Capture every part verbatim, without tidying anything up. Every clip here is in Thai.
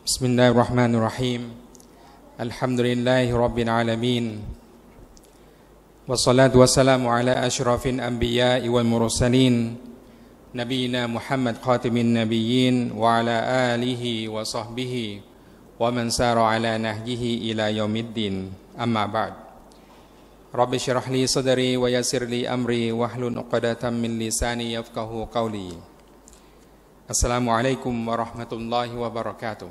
بسم الله الرحمن الرحيم الحمد لله رب العالمين والصلاة والسلام على أشرف الأنبياء والمرسلين نبينا محمد خاتم النبيين وعلى آله وصحبه ومن سار على نهجه إلى يوم الدين أما بعد رب اشرح لي صدري ويسر لي أمري واحلل عقدة من لساني يفقهوا قولي السلام عليكم ورحمة الله وبركاته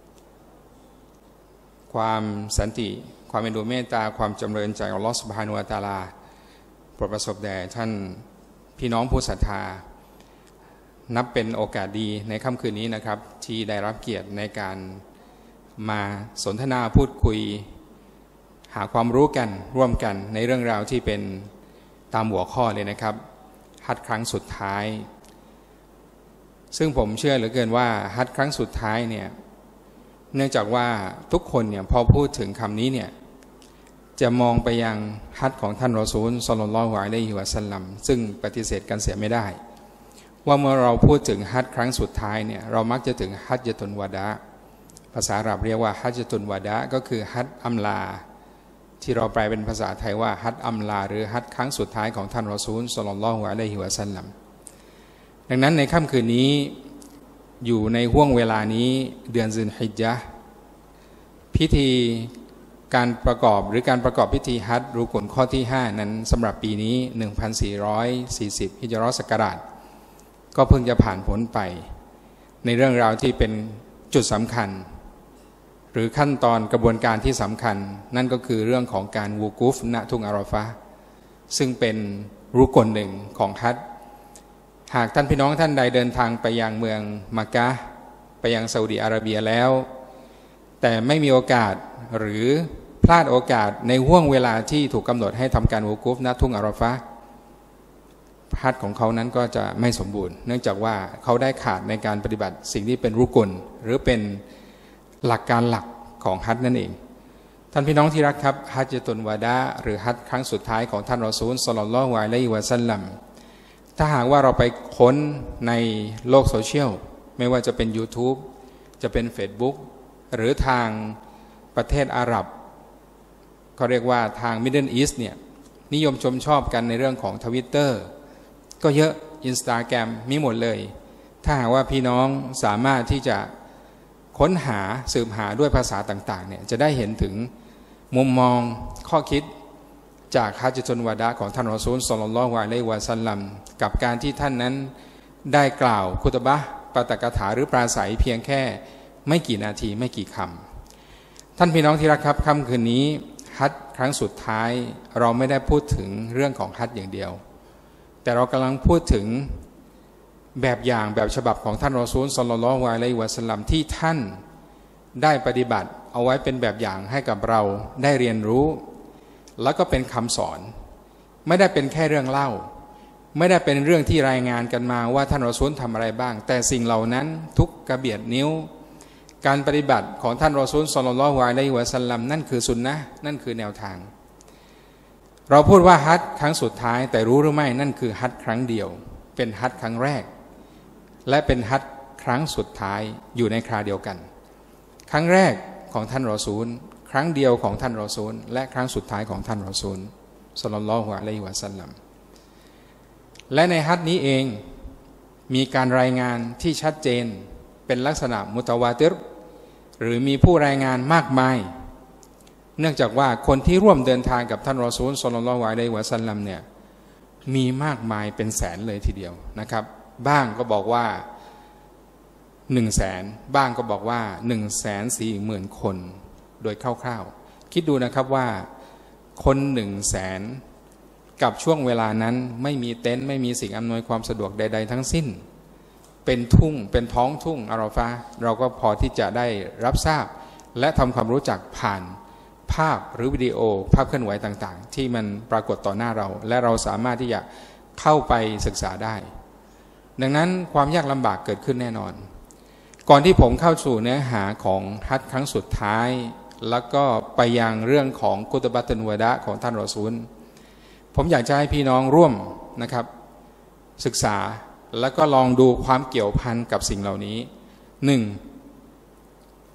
ความสันติความเมตตาเมตตาความจำเริญจากอัลลอฮฺซุบฮานะฮูวะตะอาลาโปรดประสบแด่ท่านพี่น้องผู้ศรัทธานับเป็นโอกาสดีในค่ำคืนนี้นะครับที่ได้รับเกียรติในการมาสนทนาพูดคุยหาความรู้กันร่วมกันในเรื่องราวที่เป็นตามหัวข้อเลยนะครับฮัจญ์ครั้งสุดท้ายซึ่งผมเชื่อเหลือเกินว่าฮัจญ์ครั้งสุดท้ายเนี่ยเนื่องจากว่าทุกคนเนี่ยพอพูดถึงคำนี้เนี่ยจะมองไปยังฮัจญ์ของท่านรอซูลศ็อลลัลลอฮุอะลัยฮิวะซัลลัมซึ่งปฏิเสธกันเสียไม่ได้ว่าเมื่อเราพูดถึงฮัจญ์ครั้งสุดท้ายเนี่ยเรามักจะถึงฮัจญะตุลวะดาภาษาอาหรับเรียกว่าฮัจญะตุลวะดาก็คือฮัจญ์อำลาที่เราแปลเป็นภาษาไทยว่าฮัจญ์อำลาหรือฮัจญ์ครั้งสุดท้ายของท่านรอซูลศ็อลลัลลอฮุอะลัยฮิวะซัลลัมดังนั้นในค่ำคืนนี้อยู่ในห่วงเวลานี้เดือนซุลฮิจญะห์พิธีการประกอบหรือการประกอบพิธีฮัจญ์รุกุนข้อที่ห้านั้นสำหรับปีนี้หนึ่งพันสี่ร้อยสี่สิบฮิจเราะห์ศักราชก็เพิ่งจะผ่านพ้นไปในเรื่องราวที่เป็นจุดสำคัญหรือขั้นตอนกระบวนการที่สำคัญนั่นก็คือเรื่องของการวูกูฟณทุ่งอาราฟะห์ซึ่งเป็นรุกนหนึ่งของฮัจญ์หากท่านพี่น้องท่านใดเดินทางไปยังเมืองมักกะฮ์ไปยังซาอุดิอาระเบียแล้วแต่ไม่มีโอกาสหรือพลาดโอกาสในห่วงเวลาที่ถูกกำหนดให้ทำการวูกูฟณทุ่งอาราฟะห์ฮัจญ์ของเขานั้นก็จะไม่สมบูรณ์เนื่องจากว่าเขาได้ขาดในการปฏิบัติสิ่งที่เป็นรุกนหรือเป็นหลักการหลักของฮัจญ์นั่นเองท่านพี่น้องที่รักครับฮัจญะตุลวะดาหรือฮัจญ์ครั้งสุดท้ายของท่านรอซูลศ็อลลัลลอฮุอะลัยฮิวะซัลลัมถ้าหากว่าเราไปค้นในโลกโซเชียลไม่ว่าจะเป็น YouTube จะเป็น Facebook หรือทางประเทศอาหรับเขาเรียกว่าทาง Middle East เนี่ยนิยมชมชอบกันในเรื่องของ Twitter ก็เยอะ Instagram มีหมดเลยถ้าหากว่าพี่น้องสามารถที่จะค้นหาสืบหาด้วยภาษาต่างๆเนี่ยจะได้เห็นถึงมุมมองข้อคิดจากฮัจญะตุลวะดาของท่านรอซูลศ็อลลัลลอฮุอะลัยฮิวะซัลลัมกับการที่ท่านนั้นได้กล่าวคุตบะห์ปาฐกถาหรือปราศัยเพียงแค่ไม่กี่นาทีไม่กี่คำท่านพี่น้องที่รักครับค่ำคืนนี้ฮัจญ์ครั้งสุดท้ายเราไม่ได้พูดถึงเรื่องของฮัจญ์อย่างเดียวแต่เรากำลังพูดถึงแบบอย่างแบบฉบับของท่านรอซูลศ็อลลัลลอฮุอะลัยฮิวะซัลลัมที่ท่านได้ปฏิบัติเอาไว้เป็นแบบอย่างให้กับเราได้เรียนรู้แล้วก็เป็นคำสอนไม่ได้เป็นแค่เรื่องเล่าไม่ได้เป็นเรื่องที่รายงานกันมาว่าท่านรอซูลทำอะไรบ้างแต่สิ่งเหล่านั้นทุกกระเบียดนิ้วการปฏิบัติของท่านรอซูลศ็อลลัลลอฮุอะลัยฮิวะซัลลัมนั่นคือสุนนะห์นั่นคือแนวทางเราพูดว่าฮัจญ์ครั้งสุดท้ายแต่รู้หรือไม่นั่นคือฮัจญ์ครั้งเดียวเป็นฮัจญ์ครั้งแรกและเป็นฮัจญ์ครั้งสุดท้ายอยู่ในคราเดียวกันครั้งแรกของท่านรอซูลครั้งเดียวของท่านรอซูลและครั้งสุดท้ายของท่านรอซูลศ็อลลัลลอฮุอะลัยฮิวะซัลลัมและในฮัจญ์นี้เองมีการรายงานที่ชัดเจนเป็นลักษณะมุตะวาติรหรือมีผู้รายงานมากมายเนื่องจากว่าคนที่ร่วมเดินทางกับท่านรอซูลศ็อลลัลลอฮุอะลัยฮิวะซัลลัมเนี่ยมีมากมายเป็นแสนเลยทีเดียวนะครับบ้างก็บอกว่าหนึ่งแสนบ้างก็บอกว่าหนึ่งแสนสี่หมื่นคนโดยคร่าวๆคิดดูนะครับว่าคนหนึ่งแสนกับช่วงเวลานั้นไม่มีเต็นท์ไม่มีสิ่งอำนวยความสะดวกใดๆทั้งสิ้นเป็นทุ่งเป็นท้องทุ่งอาราฟะห์เราก็พอที่จะได้รับทราบและทำความรู้จักผ่านภาพหรือวิดีโอภาพเคลื่อนไหวต่างๆที่มันปรากฏต่อหน้าเราและเราสามารถที่จะเข้าไปศึกษาได้ดังนั้นความยากลำบากเกิดขึ้นแน่นอนก่อนที่ผมเข้าสู่เนื้อหาของฮัจญ์ครั้งสุดท้ายแล้วก็ไปยังเรื่องของกุตบะตุลวะดาของท่านรอซูลผมอยากจะให้พี่น้องร่วมนะครับศึกษาแล้วก็ลองดูความเกี่ยวพันกับสิ่งเหล่านี้หนึ่ง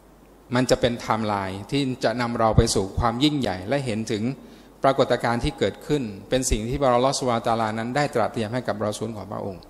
มันจะเป็นไทม์ไลน์ที่จะนำเราไปสู่ความยิ่งใหญ่และเห็นถึงปรากฏการณ์ที่เกิดขึ้นเป็นสิ่งที่อัลเลาะห์ซุบฮานะฮูวะตะอาลานั้นได้ตรัสเตรียมให้กับรอซูลของพระองค์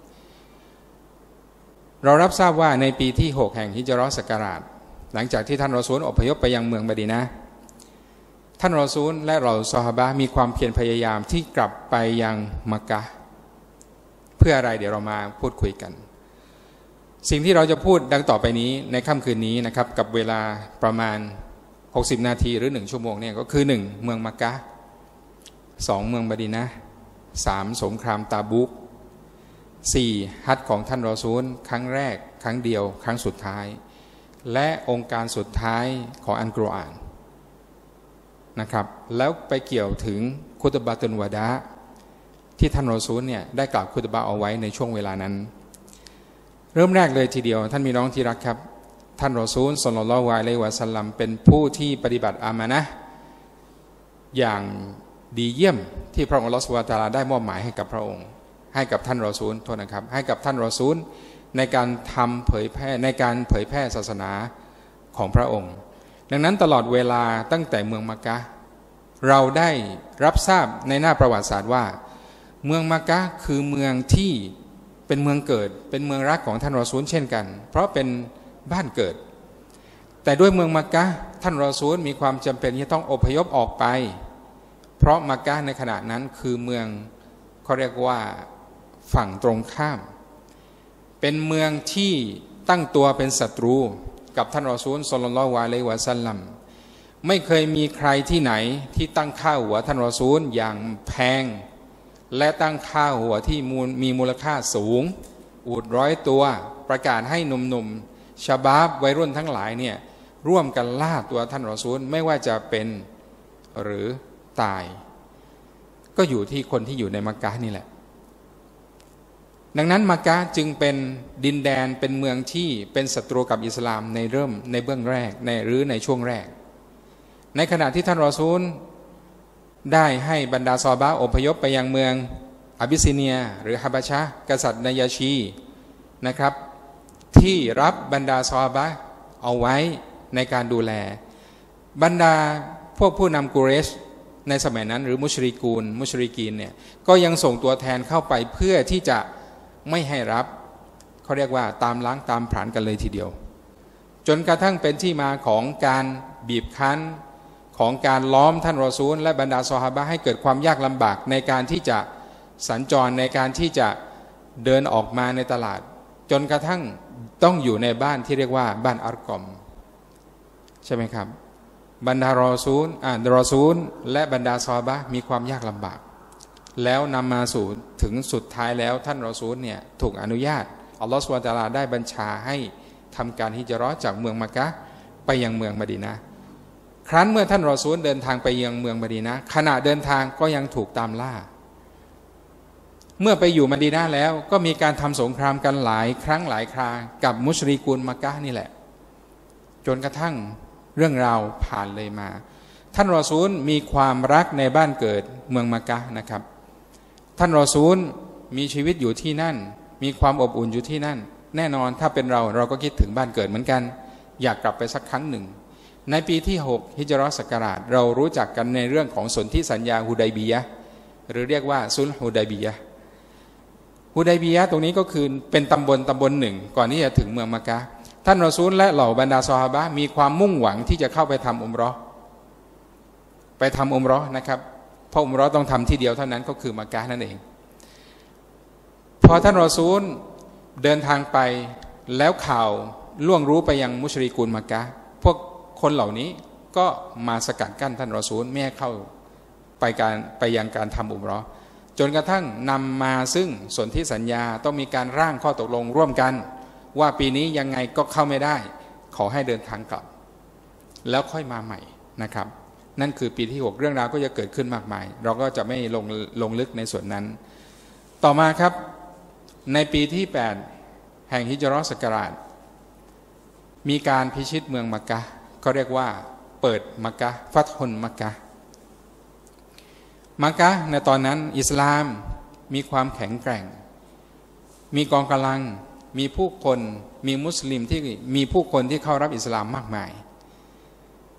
เรารับทราบว่าในปีที่หกแห่งฮิจเราะห์ศักราชหลังจากที่ท่านรอซูลอพยพไปยังเมืองมะดีนะห์ท่านรอซูลและเราซอฮาบะห์มีความเพียรพยายามที่กลับไปยังมักกะห์เพื่ออะไรเดี๋ยวเรามาพูดคุยกันสิ่งที่เราจะพูดดังต่อไปนี้ในค่ำคืนนี้นะครับกับเวลาประมาณหกสิบนาทีหรือหนึ่งชั่วโมงเนี่ยก็คือหนึ่งเมืองมักกะห์สองเมืองมะดีนะห์สามสงครามตาบุกสี่ฮัจญ์ของท่านรอซูลครั้งแรกครั้งเดียวครั้งสุดท้ายและองค์การสุดท้ายของอัลกุรอานนะครับแล้วไปเกี่ยวถึงคุตบะตุนวะดาที่ท่านรอซูลเนี่ยได้กล่าวคุตบะเอาไว้ในช่วงเวลานั้นเริ่มแรกเลยทีเดียวท่านมีน้องที่รักครับท่านรอซูลศ็อลลัลลอฮุอะลัยฮิวะซัลลัมเป็นผู้ที่ปฏิบัติอามานะห์อย่างดีเยี่ยมที่พระองค์อัลเลาะห์ซุบฮานะฮูวะตะอาลาได้มอบหมายให้กับพระองค์ให้กับท่านรอซูลโทษนะครับให้กับท่านรอซูลในการทำเผยแพร่ในการเผยแพร่ศาสนาของพระองค์ดังนั้นตลอดเวลาตั้งแต่เมืองมักกะห์เราได้รับทราบในหน้าประวัติศาสตร์ว่าเมืองมักกะห์คือเมืองที่เป็นเมืองเกิดเป็นเมืองรักของท่านรอซูลเช่นกันเพราะเป็นบ้านเกิดแต่ด้วยเมืองมักกะห์ท่านรอซูลมีความจำเป็นที่ต้องอพยพออกไปเพราะมักกะห์ในขณะนั้นคือเมืองเขาเรียกว่าฝั่งตรงข้ามเป็นเมืองที่ตั้งตัวเป็นศัตรูกับท่านรอซูลศ็อลลัลลอฮุอะลัยฮิวะซัลลัมไม่เคยมีใครที่ไหนที่ตั้งค่าหัวท่านรอซูลอย่างแพงและตั้งค่าหัวที่มีมูลค่าสูงอูฐร้อยตัวประกาศให้หนุ่มๆชะบาบวัยรุ่นทั้งหลายเนี่ยร่วมกันล่าตัวท่านรอซูลไม่ว่าจะเป็นหรือตายก็อยู่ที่คนที่อยู่ในมักกะห์นี่แหละดังนั้นมักกะห์จึงเป็นดินแดนเป็นเมืองที่เป็นศัตรูกับอิสลามในเริ่มในเบื้องแรกในหรือในช่วงแรกในขณะที่ท่านรอซูลได้ให้บรรดาซอฮาบะห์อพยพไปยังเมืองอาบิสซิเนียหรือฮะบะชะห์กษัตริย์นายาชีนะครับที่รับบรรดาซอฮาบะห์เอาไว้ในการดูแลบรรดาพวกผู้นำกุเรชในสมัยนั้นหรือมุชริกูนมุชริกีนเนี่ยก็ยังส่งตัวแทนเข้าไปเพื่อที่จะไม่ให้รับเขาเรียกว่าตามล้างตามผลาญกันเลยทีเดียวจนกระทั่งเป็นที่มาของการบีบคั้นของการล้อมท่านรอซูลและบรรดาซอฮาบะห์ให้เกิดความยากลำบากในการที่จะสัญจรในการที่จะเดินออกมาในตลาดจนกระทั่งต้องอยู่ในบ้านที่เรียกว่าบ้านอัรกอมใช่ไหมครับบรรดารอซูลอ่ารอซูลและบรรดาซอฮาบะห์มีความยากลำบากแล้วนำมาสู่ถึงสุดท้ายแล้วท่านรอซูลเนี่ยถูกอนุญาตอัลลอฮฺซุบฮานะฮูวะตะอาลาได้บัญชาให้ทำการฮิจเราะห์จากเมืองมักกะห์ไปยังเมืองมะดีนะห์ครั้นเมื่อท่านรอซูลเดินทางไปยังเมืองมะดีนะห์ขณะเดินทางก็ยังถูกตามล่าเมื่อไปอยู่มะดีนะห์แล้วก็มีการทำสงครามกันหลายครั้งหลายครากับมุชริกูนมักกะห์นี่แหละจนกระทั่งเรื่องราวผ่านเลยมาท่านรอซูลมีความรักในบ้านเกิดเมืองมักกะห์นะครับท่านรอซูลมีชีวิตอยู่ที่นั่นมีความอบอุ่นอยู่ที่นั่นแน่นอนถ้าเป็นเราเราก็คิดถึงบ้านเกิดเหมือนกันอยากกลับไปสักครั้งหนึ่งในปีที่หกฮิจเราะห์ศักราชเรารู้จักกันในเรื่องของสนธิสัญญาฮุดัยบียะห์หรือเรียกว่าซุลฮุดัยบียะห์ฮุดัยบียะห์ตรงนี้ก็คือเป็นตำบลตำบลหนึ่งก่อนที่จะถึงเมืองมักกะห์ท่านรอซูลและเหล่าบรรดาซอฮาบะห์มีความมุ่งหวังที่จะเข้าไปทำอุมเราะห์ไปทำอุมเราะห์นะครับเพราะอุมเราะห์ต้องทำที่เดียวเท่านั้นก็คือมักกะห์นั่นเองพอท่านรอซูลเดินทางไปแล้วข่าวล่วงรู้ไปยังมุชริกูนมักกะห์พวกคนเหล่านี้ก็มาสกัดกั้นท่านรอซูลไม่ให้เข้าไปการไปยังการทำอุมเราะห์จนกระทั่งนำมาซึ่งสนธิสัญญาต้องมีการร่างข้อตกลงร่วมกันว่าปีนี้ยังไงก็เข้าไม่ได้ขอให้เดินทางกลับแล้วค่อยมาใหม่นะครับนั่นคือปีที่หกเรื่องราวก็จะเกิดขึ้นมากมายเราก็จะไม่ลงลงลึกในส่วนนั้นต่อมาครับในปีที่แปดแห่งฮิจเราะห์ศักราชมีการพิชิตเมืองมักกะห์เขาเรียกว่าเปิดมักกะห์ฟัตฮุนมักกะห์มักกะห์ในตอนนั้นอิสลามมีความแข็งแกร่งมีกองกำลังมีผู้คนมีมุสลิมที่มีผู้คนที่เข้ารับอิสลามมากมาย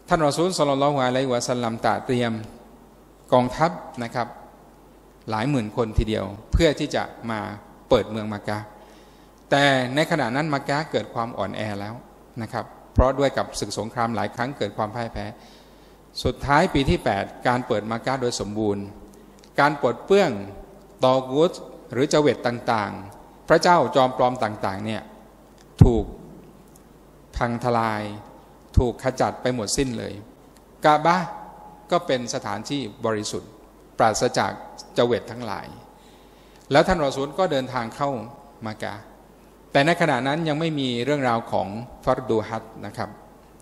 ท่านรอซูลศ็อลลัลลอฮุอะลัยฮิวะซัลลัมตระเตรียมกองทัพนะครับหลายหมื่นคนทีเดียวเพื่อที่จะมาเปิดเมืองมักกะฮ์แต่ในขณะนั้นมักกะฮ์เกิดความอ่อนแอแล้วนะครับเพราะด้วยกับศึกสงครามหลายครั้งเกิดความพ่ายแพ้สุดท้ายปีที่แปดการเปิดมักกะฮ์โดยสมบูรณ์การปลดเปลื้องตอกูตหรือเจเวตต่างๆพระเจ้าจอมปลอมต่างๆเนี่ยถูกพังทลายถูกขจัดไปหมดสิ้นเลยกาบะห์ก็เป็นสถานที่บริสุทธิ์ปราศจากเจเวตทั้งหลายแล้วท่านรอซูลก็เดินทางเข้ามักกะฮ์แต่ในขณะนั้นยังไม่มีเรื่องราวของฟัรดูฮัจญ์นะครับ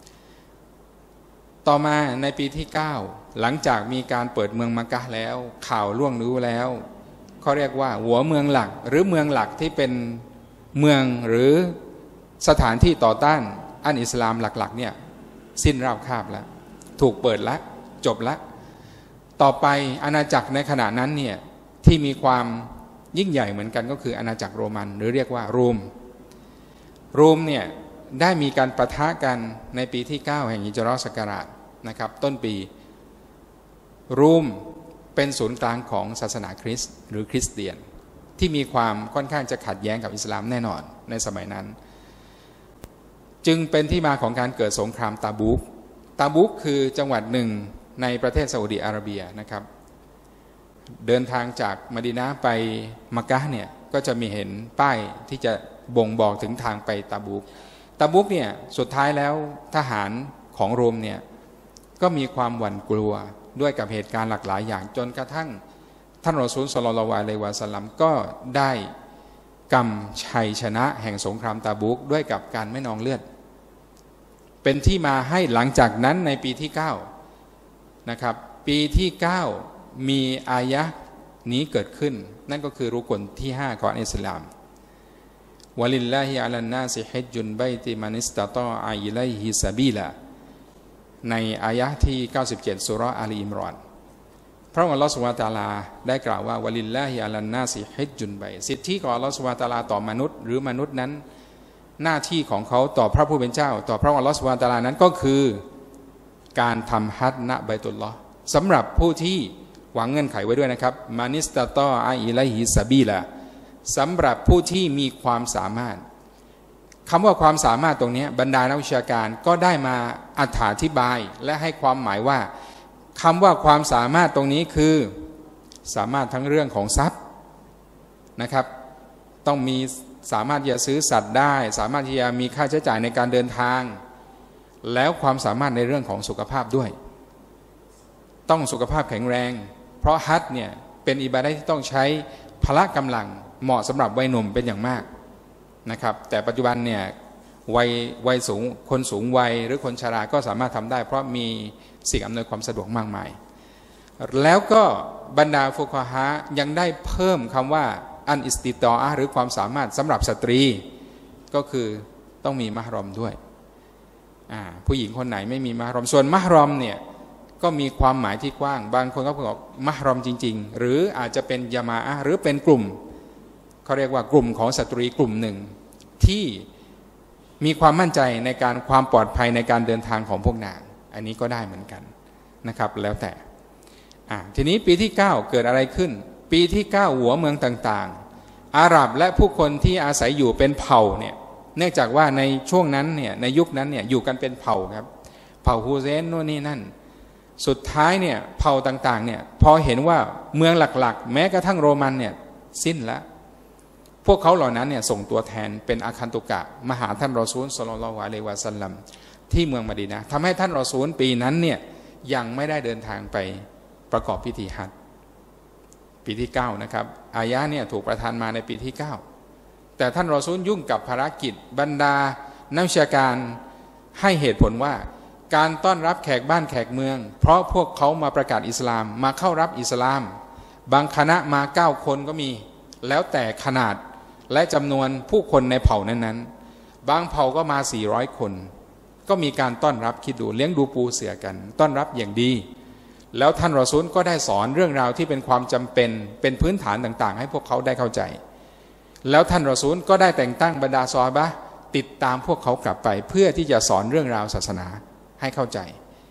ต่อมาในปีที่เก้าหลังจากมีการเปิดเมืองมักกะฮ์แล้วข่าวล่วงรู้แล้วเขาเรียกว่าหัวเมืองหลักหรือเมืองหลักที่เป็นเมืองหรือสถานที่ต่อต้านอันอิสลามหลักๆเนี่ยสิ้นราบคาบแล้วถูกเปิดแล้วจบแล้วต่อไปอาณาจักรในขณะนั้นเนี่ยที่มีความยิ่งใหญ่เหมือนกันก็คืออาณาจักรโรมันหรือเรียกว่ารูมรูมเนี่ยได้มีการปะทะกันในปีที่เก้าแห่งฮิจเราะห์ศักราชนะครับต้นปีรูมเป็นศูนย์กลางของศาสนาคริสต์หรือคริสเตียนที่มีความค่อนข้างจะขัดแย้งกับอิสลามแน่นอนในสมัยนั้นจึงเป็นที่มาของการเกิดสงครามตาบุกตาบุกคือจังหวัดหนึ่งในประเทศซาอุดิอาระเบียนะครับเดินทางจากมะดีนะห์ไปมักกะฮ์เนี่ยก็จะมีเห็นป้ายที่จะบ่งบอกถึงทางไปตาบุกตาบุกเนี่ยสุดท้ายแล้วทหารของโรมเนี่ยก็มีความหวั่นกลัวด้วยกับเหตุการณ์หลากหลายอย่างจนกระทั่งท่านรอซูลศ็อลลัลลอฮุอะลัยฮิวะซัลลัมก็ได้กำชัยชนะแห่งสงครามตาบุกด้วยกับการไม่นองเลือดเป็นที่มาให้หลังจากนั้นในปีที่เก้านะครับปีที่เก้ามีอายะห์นี้เกิดขึ้นนั่นก็คือรุกนที่ห้าของอิสลามวะลิลลาฮิอะลันนาซิฮิจจุนบัยติมันิสตะฏออะอิลัยฮิซะบีลาในอายะห์ที่เก้าสิบเจ็ดซูเราะห์อาลีอิมรอนพระองค์อัลเลาะห์ซุบฮานะฮูวะตะอาลาได้กล่าวว่าวะลิลลาฮิอะลันนาซิฮิจจุนบัยสิทธิของอัลเลาะห์ซุบฮานะฮูวะตะอาลาต่อมนุษย์หรือมนุษย์นั้นหน้าที่ของเขาต่อพระผู้เป็นเจ้าต่อพระองค์อัลเลาะห์ซุบฮานะฮูวะตะอาลานั้นก็คือการทำฮัจญ์ณบัยตุลลอฮ์สำหรับผู้ที่วางเงื่อนไขไว้ด้วยนะครับมานิสตะฏออะอิลัยฮิซะบีลาสำหรับผู้ที่มีความสามารถคำว่าความสามารถตรงนี้บรรดานักวิชาการก็ได้มาอธิบายและให้ความหมายว่าคำว่าความสามารถตรงนี้คือสามารถทั้งเรื่องของทรัพย์นะครับต้องมีสามารถที่จะซื้อสัตว์ได้สามารถที่จะมีค่าใช้จ่ายในการเดินทางแล้วความสามารถในเรื่องของสุขภาพด้วยต้องสุขภาพแข็งแรงเพราะฮัจญ์เนี่ยเป็นอิบาดะห์ที่ต้องใช้พละกำลังเหมาะสำหรับวัยหนุ่มเป็นอย่างมากนะครับแต่ปัจจุบันเนี่ยวัยวัยสูงคนสูงวัยหรือคนชราก็สามารถทำได้เพราะมีสิ่งอำนวยความสะดวกมากมายแล้วก็บรรดาฟุกะฮะยังได้เพิ่มคำว่าอันอิสติตออะห์หรือความสามารถสำหรับสตรีก็คือต้องมีมะฮรอมด้วยผู้หญิงคนไหนไม่มีมะฮรอมส่วนมะฮรอมเนี่ยก็มีความหมายที่กว้างบางคนก็บอกมะฮรอมจริงๆหรืออาจจะเป็นยะมาอะห์หรือเป็นกลุ่มเขาเรียกว่ากลุ่มของสตรีกลุ่มหนึ่งที่มีความมั่นใจในการความปลอดภัยในการเดินทางของพวกนางอันนี้ก็ได้เหมือนกันนะครับแล้วแต่ทีนี้ปีที่เก้าเกิดอะไรขึ้นปีที่เก้าหัวเมืองต่างๆอาหรับและผู้คนที่อาศัยอยู่เป็นเผ่าเนี่ยเนื่องจากว่าในช่วงนั้นเนี่ยในยุคนั้นเนี่ยอยู่กันเป็นเผ่าครับเผ่าฮูเซนโน่นนี่นั่นสุดท้ายเนี่ยเผ่าต่างๆเนี่ยพอเห็นว่าเมืองหลักๆแม้กระทั่งโรมันเนี่ยสิ้นแล้วพวกเขาเหล่านั้นเนี่ยส่งตัวแทนเป็นอาคันตุกะมาหาท่านรอซูลศ็อลลัลลอฮุอะลัยฮิวะซัลลัมที่เมืองมะดีนะห์ทำให้ท่านรอซูลปีนั้นเนี่ยยังไม่ได้เดินทางไปประกอบพิธีฮัจญ์ปีที่เก้านะครับอายะห์เนี่ยถูกประทานมาในปีที่เก้าแต่ท่านรอซูลยุ่งกับภารกิจบรรดานักวิชาการให้เหตุผลว่าการต้อนรับแขกบ้านแขกเมืองเพราะพวกเขามาประกาศอิสลามมาเข้ารับอิสลามบางคณะมาเก้าคนก็มีแล้วแต่ขนาดและจำนวนผู้คนในเผ่านั้นๆบางเผ่าก็มาสี่ร้อยคนก็มีการต้อนรับคิดดูเลี้ยงดูปูเสือกันต้อนรับอย่างดีแล้วท่านรอซูลก็ได้สอนเรื่องราวที่เป็นความจำเป็นเป็นพื้นฐานต่างๆให้พวกเขาได้เข้าใจแล้วท่านรอซูลก็ได้แต่งตั้งบรรดาซอฮาบะห์ติดตามพวกเขากลับไปเพื่อที่จะสอนเรื่องราวศาสนาให้เข้าใจ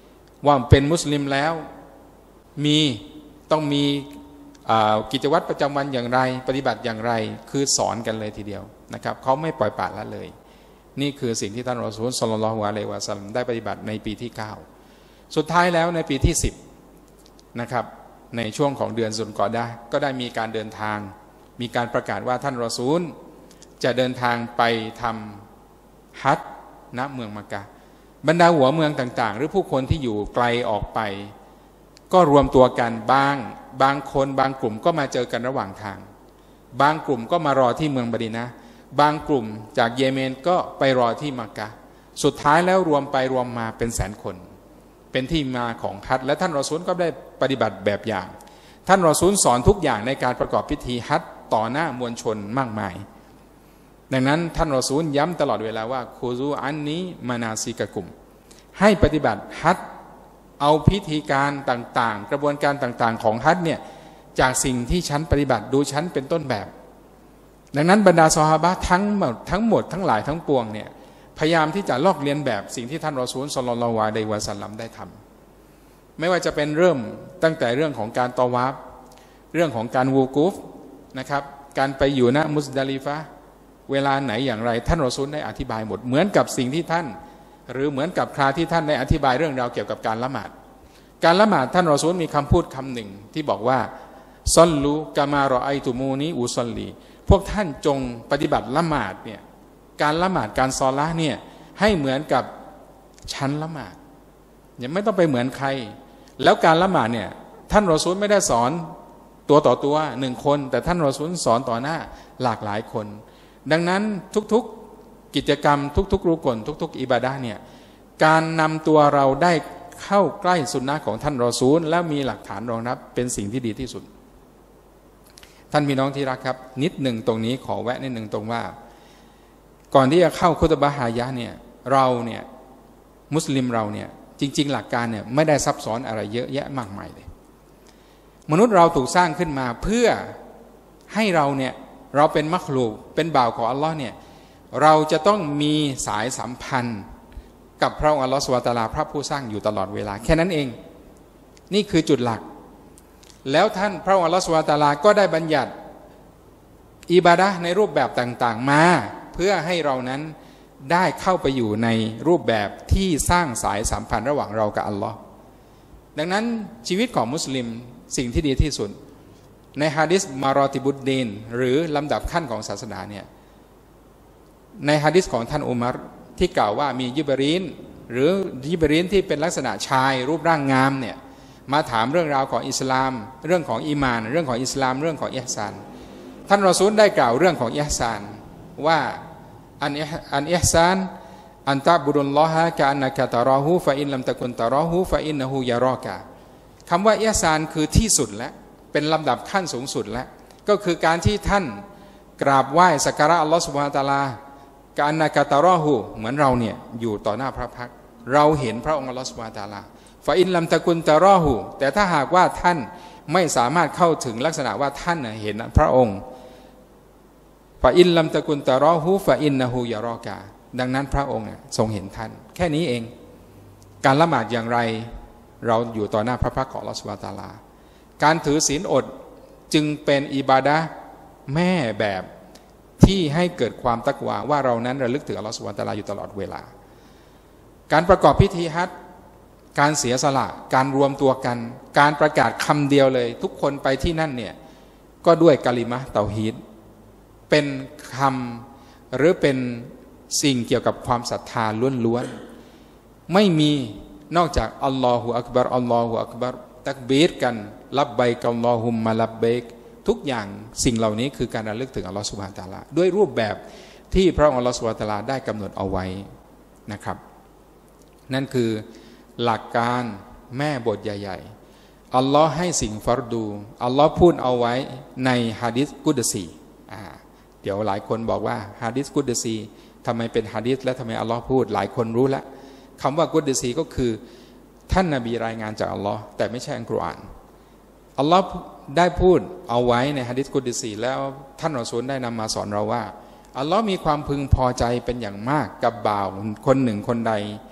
ว่าเป็นมุสลิมแล้วมีต้องมีกิจวัตรประจำวันอย่างไรปฏิบัติอย่างไรคือสอนกันเลยทีเดียวนะครับเขาไม่ปล่อยปละละเลยนี่คือสิ่งที่ท่านรอซูล ศ็อลลัลลอฮุอะลัยฮิวะซัลลัมได้ปฏิบัติในปีที่เก้าสุดท้ายแล้วในปีที่สิบนะครับในช่วงของเดือนซุลกอฎอฮ์ก็ได้มีการเดินทางมีการประกาศว่าท่านรอซูลจะเดินทางไปทำฮัจญ์ณเมืองมักกะฮ์บรรดาหัวเมืองต่างๆหรือผู้คนที่อยู่ไกลออกไปก็รวมตัวกันบางบางคนบางกลุ่มก็มาเจอกันระหว่างทางบางกลุ่มก็มารอที่เมืองมะดีนะห์บางกลุ่มจากเยเมนก็ไปรอที่มักกะฮ์สุดท้ายแล้วรวมไปรวมมาเป็นแสนคนเป็นที่มาของฮัจญ์และท่านรอซูลก็ได้ปฏิบัติแบบอย่างท่านรอซูลสอนทุกอย่างในการประกอบพิธีฮัจญ์ต่อหน้ามวลชนมากมายดังนั้นท่านรอซูลย้ำตลอดเวลาว่าคูซูอันนี้มานาซิกะกุมให้ปฏิบัติฮัจญ์เอาพิธีการต่างๆกระบวนการต่างๆของฮัจญ์เนี่ยจากสิ่งที่ฉันปฏิบัติดูฉันเป็นต้นแบบดังนั้นบรรดาซอฮาบะห์ทั้งหมดทั้งหมดทั้งหลายทั้งปวงเนี่ยพยายามที่จะลอกเลียนแบบสิ่งที่ท่านรอซูล ศ็อลลัลลอฮุอะลัยฮิวะซัลลัมได้ทำไม่ว่าจะเป็นเริ่มตั้งแต่เรื่องของการตอวาฟเรื่องของการวูกูฟนะครับการไปอยู่ณมุซดะลิฟะห์เวลาไหนอย่างไรท่านรอซูลได้อธิบายหมดเหมือนกับสิ่งที่ท่านหรือเหมือนกับคราที่ท่านได้อธิบายเรื่องราวเกี่ยวกับการละหมาดการละหมาดท่านรอซูลมีคำพูดคำหนึ่งที่บอกว่าซอลลูกามารอไอตุมูนีอุซอลลีพวกท่านจงปฏิบัติละหมาดเนี่ยการละหมาดการซอละห์เนี่ยให้เหมือนกับชั้นละหมาดอย่าไม่ต้องไปเหมือนใครแล้วการละหมาดเนี่ยท่านรอซูลไม่ได้สอนตัวต่อตัวหนึ่งคนแต่ท่านรอซูลสอนต่อหน้าหลากหลายคนดังนั้นทุกๆกิจกรรมทุกๆรุกลทุกๆอิบาดะห์เนี่ยการนำตัวเราได้เข้าใกล้สุนนะของท่านรอซูลและมีหลักฐานรองรับเป็นสิ่งที่ดีที่สุดท่านพี่น้องที่รักครับนิดหนึ่งตรงนี้ขอแวะนิดหนึ่งตรงว่าก่อนที่จะเข้าคุตบะฮ์ฮายะห์เนี่ยเราเนี่ยมุสลิมเราเนี่ยจริงๆหลักการเนี่ยไม่ได้ซับซ้อนอะไรเยอะแยะมากมายเลยมนุษย์เราถูกสร้างขึ้นมาเพื่อให้เราเนี่ยเราเป็นมักลูกเป็นบ่าวของอัลลอฮ์เนี่ยเราจะต้องมีสายสัมพันธ์กับพระองค์อัลลอฮ์ซุบฮานะฮูวะตะอาลาพระผู้สร้างอยู่ตลอดเวลาแค่นั้นเองนี่คือจุดหลักแล้วท่านพระองค์อัลลอฮ์ซุบฮานะฮูวะตะอาลาก็ได้บัญญัติอิบาดะห์ในรูปแบบต่างๆมาเพื่อให้เรานั้นได้เข้าไปอยู่ในรูปแบบที่สร้างสายสัมพันธ์ระหว่างเรากับอัลลอฮ์ดังนั้นชีวิตของมุสลิมสิ่งที่ดีที่สุดในฮะดิษมารอติบุดดีนหรือลำดับขั้นของศาสนาเนี่ยในฮะดิษของท่านอุมัรที่กล่าวว่ามียิบรีนหรือยิบรีนที่เป็นลักษณะชายรูปร่างงามเนี่ยมาถามเรื่องราวของอิสลามเรื่องของอีมานเรื่องของอิสลามเรื่องของอิหซานท่านรอซูลได้กล่าวเรื่องของอิหซานว่าอันอันอิหซานอันตะบุดุลลอฮะกะอันนะกะตะรอฮูฟะอินลัมตะกุนตะรอฮูฟะอินนะฮูยะรอกะคำว่าอิหซานคือที่สุดและเป็นลำดับขั้นสูงสุดแล้วก็คือการที่ท่านกราบไหว้สักการะอัลลอฮฺซุบฮานะฮูวะตะอาลากะอันนะกะตะรอฮูเหมือนเราเนี่ยอยู่ต่อหน้าพระพักตร์เราเห็นพระองค์อัลลอฮฺซุบฮานะฮูวะตะอาลาฟะอินลัมตะกุนตะรอฮูแต่ถ้าหากว่าท่านไม่สามารถเข้าถึงลักษณะว่าท่านเห็นพระองค์ฟะอินลัมตะกุนตะรอฮูฟะอินนะฮูยะรอกะดังนั้นพระองค์ทรงเห็นท่านแค่นี้เองการละหมาดอย่างไรเราอยู่ต่อหน้าพระพักตร์ของอัลลอฮฺซุบฮานะฮูวะตะอาลาการถือศีลอดจึงเป็นอิบาดะห์แม่แบบที่ให้เกิดความตักวาว่าเรานั้นระลึกถึงอัลลอฮฺซุบฮานะฮูวะตะอาลาอยู่ตลอดเวลาการประกอบพิธีฮัจญ์การเสียสละการรวมตัวกันการประกาศคำเดียวเลยทุกคนไปที่นั่นเนี่ยก็ด้วยกะลิมะห์เตาฮีดเป็นคำหรือเป็นสิ่งเกี่ยวกับความศรัทธาล้วนๆไม่มีนอกจากอัลลอฮฺอักบัรอัลลอฮฺอักบัรตักบีรกันลับไบกัลลอฮุมมาลับเบกทุกอย่างสิ่งเหล่านี้คือการระลึกถึงอัลลอฮฺซุบฮานะฮูวะตะอาลาด้วยรูปแบบที่พระองค์อัลลอฮฺซุบฮานะฮูวะตะอาลาได้กำหนดเอาไว้นะครับนั่นคือหลักการแม่บทใหญ่ๆอัลลอฮ์ให้สิ่งฟัรดูอัลลอฮ์พูดเอาไว้ในฮะดิษกุดซีอ่าเดี๋ยวหลายคนบอกว่าฮะดิษกุดซีทำไมเป็นฮะดิษและทำไมอัลลอฮ์พูดหลายคนรู้แล้วคำว่ากุดซีก็คือท่านนบีรายงานจากอัลลอฮ์แต่ไม่ใช่อัลกุรอานอัลลอฮ์ได้พูดเอาไว้ในหะดีษกุดซีแล้วท่านรอซูลได้นำมาสอนเราว่าอัลลอฮ์มีความพึงพอใจเป็นอย่างมากกับบ่าวคนหนึ่งคนใด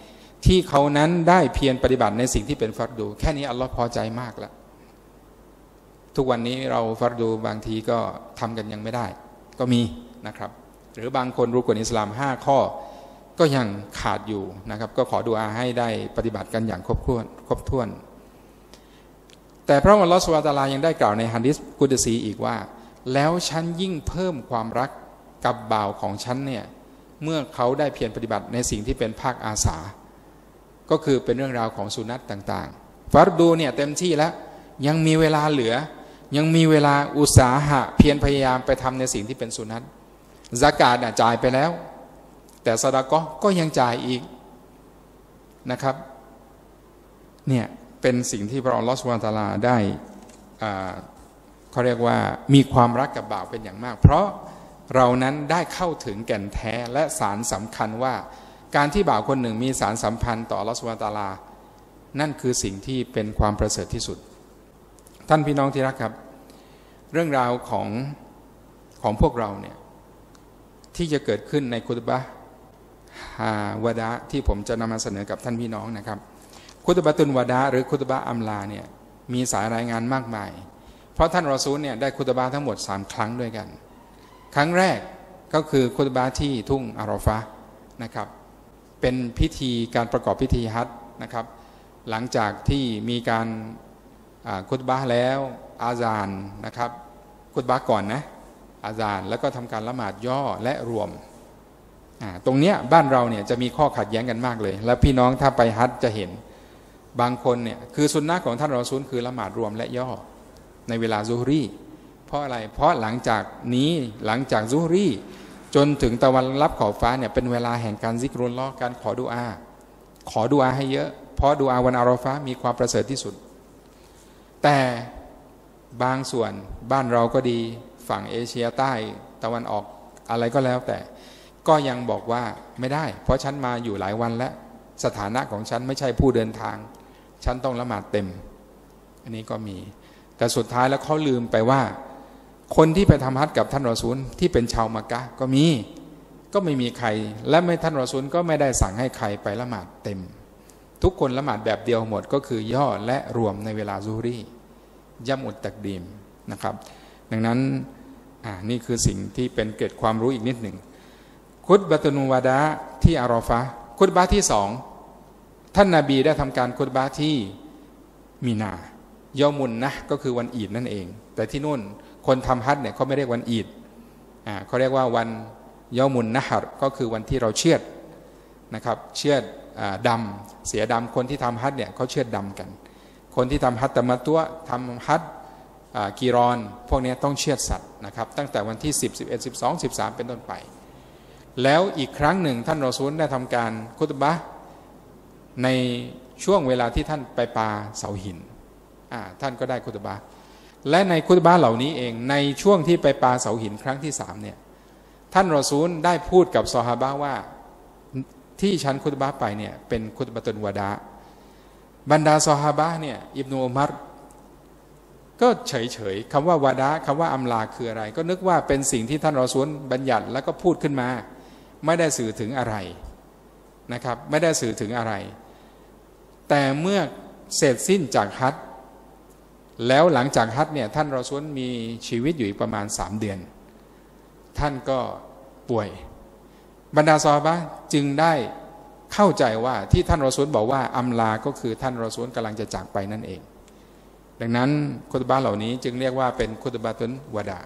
ที่เขานั้นได้เพียรปฏิบัติในสิ่งที่เป็นฟัรดูแค่นี้อัลลอฮ์พอใจมากแล้วทุกวันนี้เราฟัรดูบางทีก็ทำกันยังไม่ได้ก็มีนะครับหรือบางคนรู้กฎอิสลามห้าข้อก็ยังขาดอยู่นะครับก็ขอดุอาให้ได้ปฏิบัติกันอย่างครบถ้วนครบถ้วนแต่พระอัลลอฮฺซุบฮานะฮูวะตะอาลายังได้กล่าวในหะดีษกุดซีอีกว่าแล้วฉันยิ่งเพิ่มความรักกับบ่าวของฉันเนี่ยเมื่อเขาได้เพียรปฏิบัติในสิ่งที่เป็นภาคอาสาก็คือเป็นเรื่องราวของสุนัตต่างๆฟัรดูเนี่ยเต็มที่แล้วยังมีเวลาเหลือยังมีเวลาอุตสาหะเพียรพยายามไปทำในสิ่งที่เป็นสุนัตซะกาตจ่ายไปแล้วแต่ซะดะกอฮ์ก็ยังจ่ายอีกนะครับเนี่ยเป็นสิ่งที่พระอัลลอฮฺซุบฮานะฮูวะตะอาลาได้เขาเรียกว่ามีความรักกับบ่าวเป็นอย่างมากเพราะเรานั้นได้เข้าถึงแก่นแท้และสารสำคัญว่าการที่บ่าวคนหนึ่งมีสารสัมพันธ์ต่ออัลลอฮฺซุบฮานะฮูวะตะอาลานั่นคือสิ่งที่เป็นความประเสริฐที่สุดท่านพี่น้องที่รักครับเรื่องราวของของพวกเราเนี่ยที่จะเกิดขึ้นในคุตบะห์ฮาวะดะที่ผมจะนำมาเสนอกับท่านพี่น้องนะครับคุตบะตุนวะดะหรือคุตบะห์อัมลาเนี่ยมีสายรายงานมากมายเพราะท่านรอซูลเนี่ยได้คุตบะห์ทั้งหมดสามครั้งด้วยกันครั้งแรกก็คือคุตบะห์ที่ทุ่งอาราฟะห์นะครับเป็นพิธีการประกอบพิธีฮัจญ์นะครับหลังจากที่มีการคุตบะห์แล้วอาซานนะครับคุตบะห์ก่อนนะอาซานแล้วก็ทำการละหมาดย่อและรวมตรงเนี้ยบ้านเราเนี่ยจะมีข้อขัดแย้งกันมากเลยแล้วพี่น้องถ้าไปฮัจญ์จะเห็นบางคนเนี่ยคือสุนนะของท่านรอซูลคือละหมาดรวมและย่อในเวลาซุฮรีเพราะอะไรเพราะหลังจากนี้หลังจากซุฮรีจนถึงตะวันลับขอบฟ้าเนี่ยเป็นเวลาแห่งการซิกรุลลอฮ์การขอดุอาขอดุอาให้เยอะเพราะดุอาวันอาราฟะห์มีความประเสริฐที่สุดแต่บางส่วนบ้านเราก็ดีฝั่งเอเชียใต้ตะวันออกอะไรก็แล้วแต่ก็ยังบอกว่าไม่ได้เพราะฉันมาอยู่หลายวันแล้วสถานะของฉันไม่ใช่ผู้เดินทางฉันต้องละหมาดเต็มอันนี้ก็มีแต่สุดท้ายแล้วเขาลืมไปว่าคนที่ไปทำฮัจญ์กับท่านรอซูลที่เป็นชาวมักกะฮ์ก็มีก็ไม่มีใครและไม่ท่านรอซูลก็ไม่ได้สั่งให้ใครไปละหมาดเต็มทุกคนละหมาดแบบเดียวหมดก็คือย่อและรวมในเวลาซุฮรียะมุตตักดีมนะครับดังนั้นอ่านี่คือสิ่งที่เป็นเกร็ดความรู้อีกนิดหนึ่งคุตบะตุนวะดะที่อาราฟะห์คุตบะห์ที่สองท่านนบีได้ทำการคุตบะห์ที่มีนายอมุนนะก็คือวันอีดนั่นเองแต่ที่นู่นคนทำฮัจญ์เนี่ยเขาไม่เรียกวันอีดอ่าเขาเรียกว่าวันยอมุนนะฮ์ก็คือวันที่เราเชือดนะครับเชือดดำเสียดำคนที่ทำฮัจญ์เนี่ยเขาเชือดดำกันคนที่ทำฮัจญ์ตะมัตตุอ์ทำฮัจญ์กีรอนพวกนี้ต้องเชือดสัตว์นะครับตั้งแต่วันที่สิบ สิบเอ็ด สิบสอง สิบสามเป็นต้นไปแล้วอีกครั้งหนึ่งท่านรอซูลได้ทำการคุตบะห์ในช่วงเวลาที่ท่านไปปาเสาหินท่านก็ได้คุตบะห์และในคุตบะห์เหล่านี้เองในช่วงที่ไปปาเสาหินครั้งที่สามเนี่ยท่านรอซูลได้พูดกับซอฮาบะห์ว่าที่ฉันคุตบะห์ไปเนี่ยเป็นคุตบะตุนวะดะบรรดาซอฮาบะห์เนี่ยอิบนุอุมัรก็เฉยๆคำว่าวะดะคำว่าอัมลาคืออะไรก็นึกว่าเป็นสิ่งที่ท่านรอซูลบัญญัติแล้วก็พูดขึ้นมาไม่ได้สื่อถึงอะไรนะครับไม่ได้สื่อถึงอะไรแต่เมื่อเสร็จสิ้นจากฮัจญ์แล้วหลังจากฮัจญ์เนี่ยท่านรอซูลมีชีวิตอยู่อีกประมาณสามเดือนท่านก็ป่วยบรรดาซอฮาบะห์จึงได้เข้าใจว่าที่ท่านรอซูลบอกว่าอัมลาก็คือท่านรอซูลกำลังจะจากไปนั่นเองดังนั้นคุตบะห์เหล่านี้จึงเรียกว่าเป็นคุตบะตุนวะดะ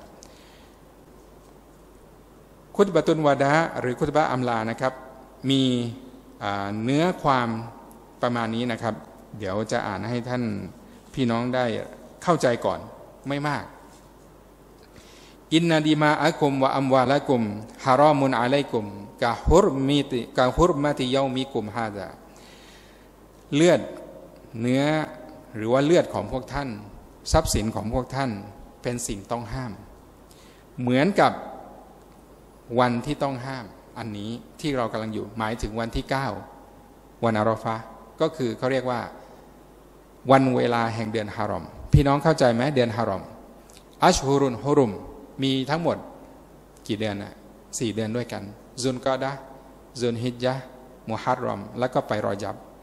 คุตบะตุนวะดะหรือคุตบะห์อัมลานะครับมีเนื้อความประมาณนี้นะครับเดี๋ยวจะอ่านให้ท่านพี่น้องได้เข้าใจก่อนไม่มากอินนาดิมาอะกุมวะอัมวาละกุมฮารอมุนอะลัยกุมกะฮุรมิติกะฮุรมะติยอมิกุมฮาซาเลือดเนื้อหรือว่าเลือดของพวกท่านทรัพย์สินของพวกท่านเป็นสิ่งต้องห้ามเหมือนกับวันที่ต้องห้ามอันนี้ที่เรากำลังอยู่หมายถึงวันที่เก้าวันอาราฟะห์ก็คือเขาเรียกว่าวันเวลาแห่งเดือนฮารอมพี่น้องเข้าใจไหมเดือนฮารอมอัชฮุรุนฮุรุมมีทั้งหมดกี่เดือนน่ะสี่เดือนด้วยกันซุลกอดะห์ซุลฮิจญะห์มุฮัรรอมแล้วก็ไปรอญับ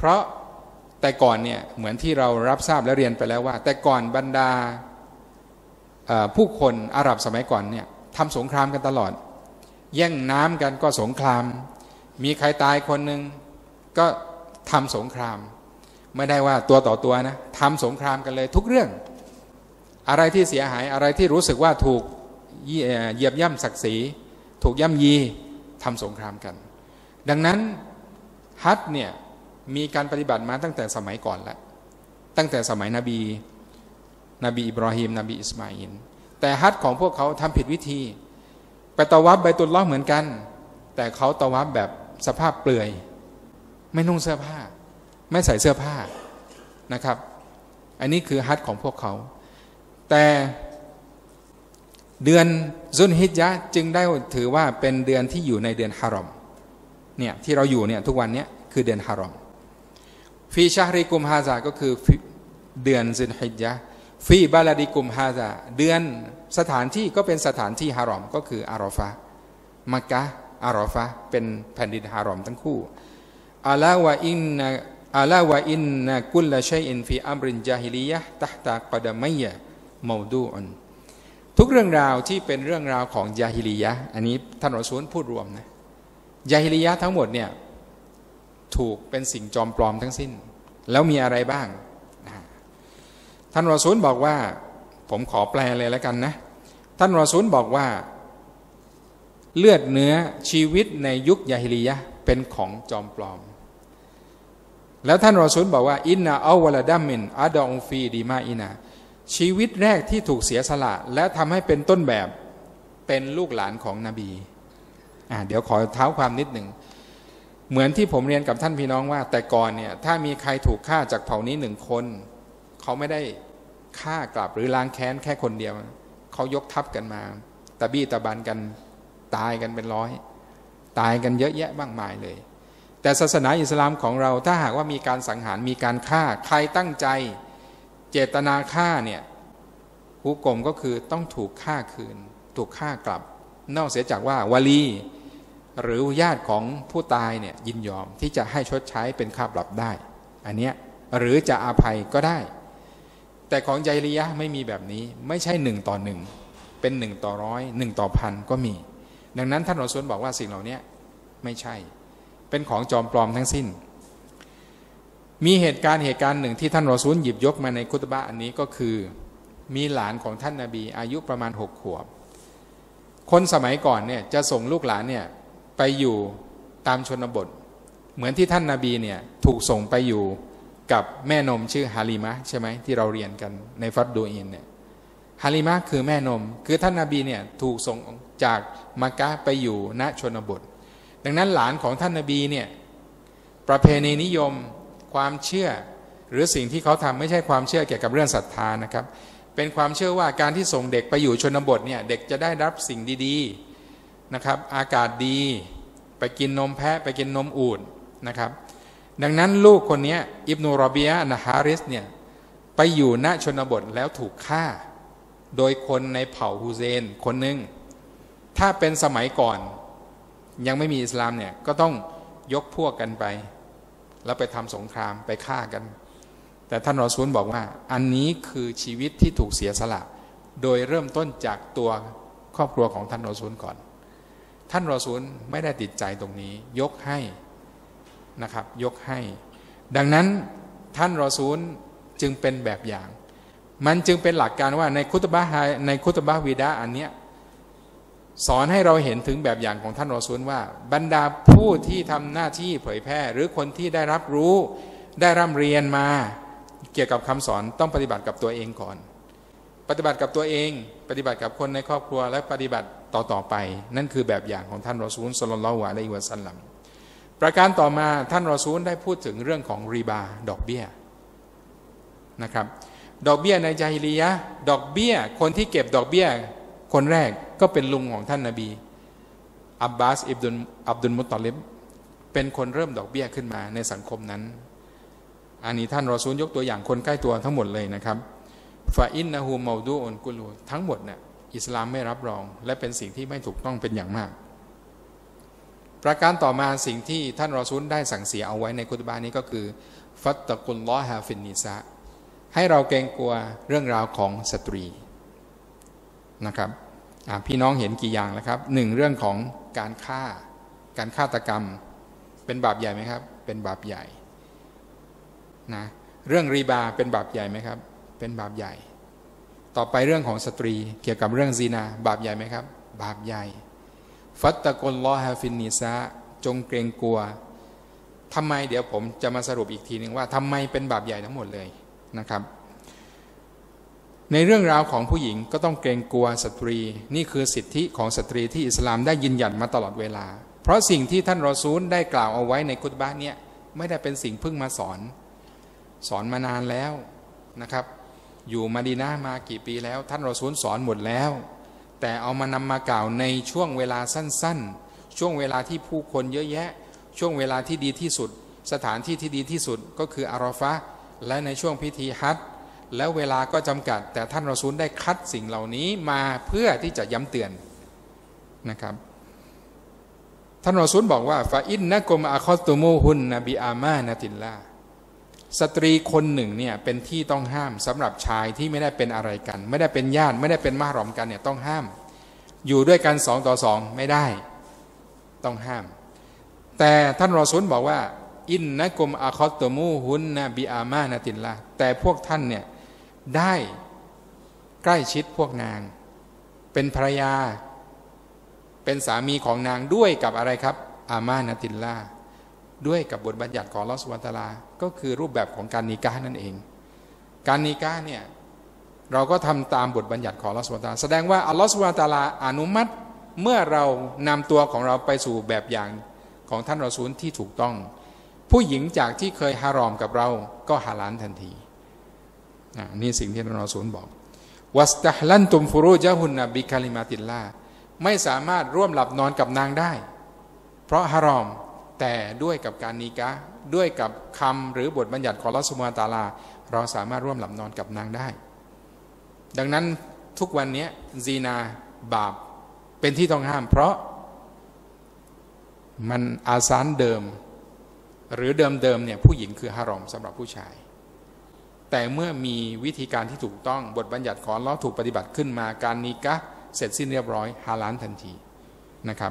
ราะแต่ก่อนเนี่ยเหมือนที่เรารับทราบและเรียนไปแล้วว่าแต่ก่อนบรรดาผู้คนอาหรับสมัยก่อนเนี่ยทำสงครามกันตลอดแย่งน้ำกันก็สงครามมีใครตายคนหนึ่งก็ทำสงครามไม่ได้ว่าตัวต่อตัวนะทำสงครามกันเลยทุกเรื่องอะไรที่เสียหายอะไรที่รู้สึกว่าถูกเหยียบย่ำศักดิ์ศรีถูกย่ำยีทำสงครามกันดังนั้นฮัจญ์เนี่ยมีการปฏิบัติมาตั้งแต่สมัยก่อนแล้วตั้งแต่สมัยนบีนบีอิบรอฮีมนบีอิสมาอิลแต่ฮัจญ์ของพวกเขาทำผิดวิธีไปตะวัฟไบตุลลอฮ์เหมือนกันแต่เขาตะวัฟแบบสภาพเปลือยไม่นุ่งเสื้อผ้าไม่ใส่เสื้อผ้านะครับอันนี้คือฮัจญ์ของพวกเขาแต่เดือนซุลฮิจญะห์จึงได้ถือว่าเป็นเดือนที่อยู่ในเดือนฮารอมเนี่ยที่เราอยู่เนี่ยทุกวันนี้คือเดือนฮารอมฟีชาฮริกุมฮาซาก็คือเดือนซุลฮิจญะห์ฟีบาลาดิกุมฮาซาเดือนสถานที่ก็เป็นสถานที่ฮารอมก็คืออารอฟะห์มักกะฮ์อารอฟะห์เป็นแผ่นดินฮารอมทั้งคู่อาลาวะอินนะอาลาวะอินนะกุลชัยอินฟีอัมรินญาฮิลียะห์ตะห์ตะกอดะมัยยะมอดูอุนทุกเรื่องราวที่เป็นเรื่องราวของญาฮิลียะห์อันนี้ท่านรอซูลพูดรวมนะญาฮิลียะห์ทั้งหมดเนี่ยถูกเป็นสิ่งจอมปลอมทั้งสิ้นแล้วมีอะไรบ้างท่านรอซูลบอกว่าผมขอแปลเลยแล้วกันนะท่านรอซูลบอกว่าเลือดเนื้อชีวิตในยุคญาฮิลียะห์เป็นของจอมปลอมแล้วท่านรอซูลบอกว่าอินนาอัลวะลาดัมมินอาดองฟีดีมาอินาชีวิตแรกที่ถูกเสียสละและทำให้เป็นต้นแบบเป็นลูกหลานของนบีอ่าเดี๋ยวขอเท้าความนิดหนึ่งเหมือนที่ผมเรียนกับท่านพี่น้องว่าแต่ก่อนเนี่ยถ้ามีใครถูกฆ่าจากเผ่านี้หนึ่งคนเขาไม่ได้ฆ่ากลับหรือล้างแค้นแค่คนเดียวเขายกทัพกันมาตะบี้ตะบันกันตายกันเป็นร้อยตายกันเยอะแยะมากมายเลยแต่ศาสนาอิสลามของเราถ้าหากว่ามีการสังหารมีการฆ่าใครตั้งใจเจตนาฆ่าเนี่ยฮุกมก็คือต้องถูกฆ่าคืนถูกฆ่ากลับนอกเสียจากว่าวาลีหรือญาติของผู้ตายเนี่ยยินยอมที่จะให้ชดใช้เป็นค่าปรับได้อันเนี้ยหรือจะอาภัยก็ได้แต่ของญาฮิลียะห์ไม่มีแบบนี้ไม่ใช่หนึ่งต่อหนึ่งเป็นหนึ่งต่อร้อยหนึ่งต่อพันก็มีดังนั้นท่านรอซูลบอกว่าสิ่งเหล่านี้ไม่ใช่เป็นของจอมปลอมทั้งสิ้นมีเหตุการณ์เหตุการณ์หนึ่งที่ท่านรอซูลหยิบยกมาในคุตบะห์อันนี้ก็คือมีหลานของท่านนบีอายุประมาณหกขวบคนสมัยก่อนเนี่ยจะส่งลูกหลานเนี่ยไปอยู่ตามชนบทเหมือนที่ท่านนบีเนี่ยถูกส่งไปอยู่กับแม่นมชื่อฮาลิมะใช่ไหมที่เราเรียนกันในฟัดดูอินเนี่ยฮาลิมะคือแม่นมคือท่านนบีเนี่ยถูกส่งจากมักกะฮ์ไปอยู่ณชนบทดังนั้นหลานของท่านนบีเนี่ยประเพณีนิยมความเชื่อหรือสิ่งที่เขาทำไม่ใช่ความเชื่อเกี่ยวกับเรื่องศรัทธานะครับเป็นความเชื่อว่าการที่ส่งเด็กไปอยู่ชนบทเนี่ยเด็กจะได้รับสิ่งดีๆนะครับอากาศดีไปกินนมแพะไปกินนมอูฐนะครับดังนั้นลูกคนนี้อิบนุรอบียะห์นะฮาริสเนี่ยไปอยู่ณชนบทแล้วถูกฆ่าโดยคนในเผ่าฮูเซนคนหนึ่งถ้าเป็นสมัยก่อนยังไม่มีอิสลามเนี่ยก็ต้องยกพวกกันไปแล้วไปทำสงครามไปฆ่ากันแต่ท่านรอซูลบอกว่าอันนี้คือชีวิตที่ถูกเสียสละโดยเริ่มต้นจากตัวครอบครัวของท่านรอซูลก่อนท่านรอซูลไม่ได้ติดใจตรงนี้ยกให้นะครับยกให้ดังนั้นท่านรอซูลจึงเป็นแบบอย่างมันจึงเป็นหลักการว่าในคุตบะห์ในคุตบะห์วิดาอันเนี้ยสอนให้เราเห็นถึงแบบอย่างของท่านรอซูลว่าบรรดาผู้ที่ทำหน้าที่เผยแพร่หรือคนที่ได้รับรู้ได้ร่ำเรียนมาเกี่ยวกับคำสอนต้องปฏิบัติกับตัวเองก่อนปฏิบัติกับตัวเองปฏิบัติกับคนในครอบครัวและปฏิบัติต่อๆไปนั่นคือแบบอย่างของท่านรอซูลศ็อลลัลลอฮุอะลัยฮิวะซัลลัมประการต่อมาท่านรอซูลได้พูดถึงเรื่องของริบาดอกเบี้ยนะครับดอกเบี้ยในญาฮิลียะห์ดอกเบี้ยคนที่เก็บดอกเบี้ยคนแรกก็เป็นลุงของท่านนบีอับบาสอิบดุลอับดุลมุตตอลิบเป็นคนเริ่มดอกเบี้ยขึ้นมาในสังคมนั้นอันนี้ท่านรอซูลยกตัวอย่างคนใกล้ตัวทั้งหมดเลยนะครับฟาอินนะฮูเมาดูอุนกุลูทั้งหมดเนี่ยอิสลามไม่รับรองและเป็นสิ่งที่ไม่ถูกต้องเป็นอย่างมากประการต่อมาสิ่งที่ท่านรอซูลได้สั่งเสียเอาไว้ในคุตบะนี้ก็คือฟัตตะกุลลอฮะฟินนิซาให้เราเกรงกลัวเรื่องราวของสตรีนะครับพี่น้องเห็นกี่อย่างแล้วครับหนึ่งเรื่องของการฆ่าการฆาตกรรมเป็นบาปใหญ่ไหมครับเป็นบาปใหญ่นะเรื่องรีบาเป็นบาปใหญ่ไหมครับเป็นบาปใหญ่ต่อไปเรื่องของสตรีเกี่ยวกับเรื่องซีนาบาปใหญ่ไหมครับบาปใหญ่ฟัตตะกุลลอฮะฟินนิซาจงเกรงกลัวทำไมเดี๋ยวผมจะมาสรุปอีกทีนึงว่าทำไมเป็นบาปใหญ่ทั้งหมดเลยนะครับในเรื่องราวของผู้หญิงก็ต้องเกรงกลัวสตรีนี่คือสิทธิของสตรีที่อิสลามได้ยืนหยัดมาตลอดเวลาเพราะสิ่งที่ท่านรอซูลได้กล่าวเอาไว้ในคุตบะห์เนี่ยไม่ได้เป็นสิ่งเพิ่งมาสอนสอนมานานแล้วนะครับอยู่มะดีนะห์มากี่ปีแล้วท่านรอซูลสอนหมดแล้วแต่เอามานำมากล่าวในช่วงเวลาสั้นๆช่วงเวลาที่ผู้คนเยอะแยะช่วงเวลาที่ดีที่สุดสถานที่ที่ดีที่สุดก็คืออาราฟะห์และในช่วงพิธีฮัจญ์แล้วเวลาก็จำกัดแต่ท่านรอซูลได้คัดสิ่งเหล่านี้มาเพื่อที่จะย้ำเตือนนะครับท่านรอซูลบอกว่าฟาอินนะกุมอาคอตุมูฮุนนบีอามานะติลลาสตรีคนหนึ่งเนี่ยเป็นที่ต้องห้ามสำหรับชายที่ไม่ได้เป็นอะไรกันไม่ได้เป็นญาติไม่ได้เป็นมหรอมกันเนี่ยต้องห้ามอยู่ด้วยกันสองต่อสองไม่ได้ต้องห้ามแต่ท่านรอซูลบอกว่าอินนะกุมอาคอตุมูฮุนนบีอามานะติลลาแต่พวกท่านเนี่ยได้ใกล้ชิดพวกนางเป็นภรรยาเป็นสามีของนางด้วยกับอะไรครับอามานะติลลาด้วยกับบทบัญญัติของอัลเลาะห์ซุบฮานะฮูวะตะอาลาก็คือรูปแบบของการนิกาห์นั่นเองการนิกาห์เนี่ยเราก็ทำตามบทบัญญัติของอัลเลาะห์ซุบฮานะฮูวะตะอาลาแสดงว่าอัลเลาะห์ซุบฮานะฮูวะตะอาลาอนุมัติเมื่อเรานำตัวของเราไปสู่แบบอย่างของท่านรอซูลที่ถูกต้องผู้หญิงจากที่เคยฮารอมกับเราก็ฮาลาลทันทีนี่สิ่งที่ท่านรอซูลบอกวัสตัฮลันตุมฟุรูจาฮุนนะบิกะลิมาติลลาไม่สามารถร่วมหลับนอนกับนางได้เพราะฮารอมแต่ด้วยกับการนิกะห์ด้วยกับคำหรือบทบัญญัติของอัลเลาะห์ซุบฮานะฮูวะตะอาลาเราสามารถร่วมหลับนอนกับนางได้ดังนั้นทุกวันนี้ซีนาบาปเป็นที่ต้องห้ามเพราะมันอาซานเดิมหรือเดิมๆเนี่ยผู้หญิงคือฮารอมสำหรับผู้ชายแต่เมื่อมีวิธีการที่ถูกต้องบทบัญญัติของอัลเลาะห์ถูกปฏิบัติขึ้นมาการนิกะห์เสร็จสิ้นเรียบร้อยฮาลาลทันทีนะครับ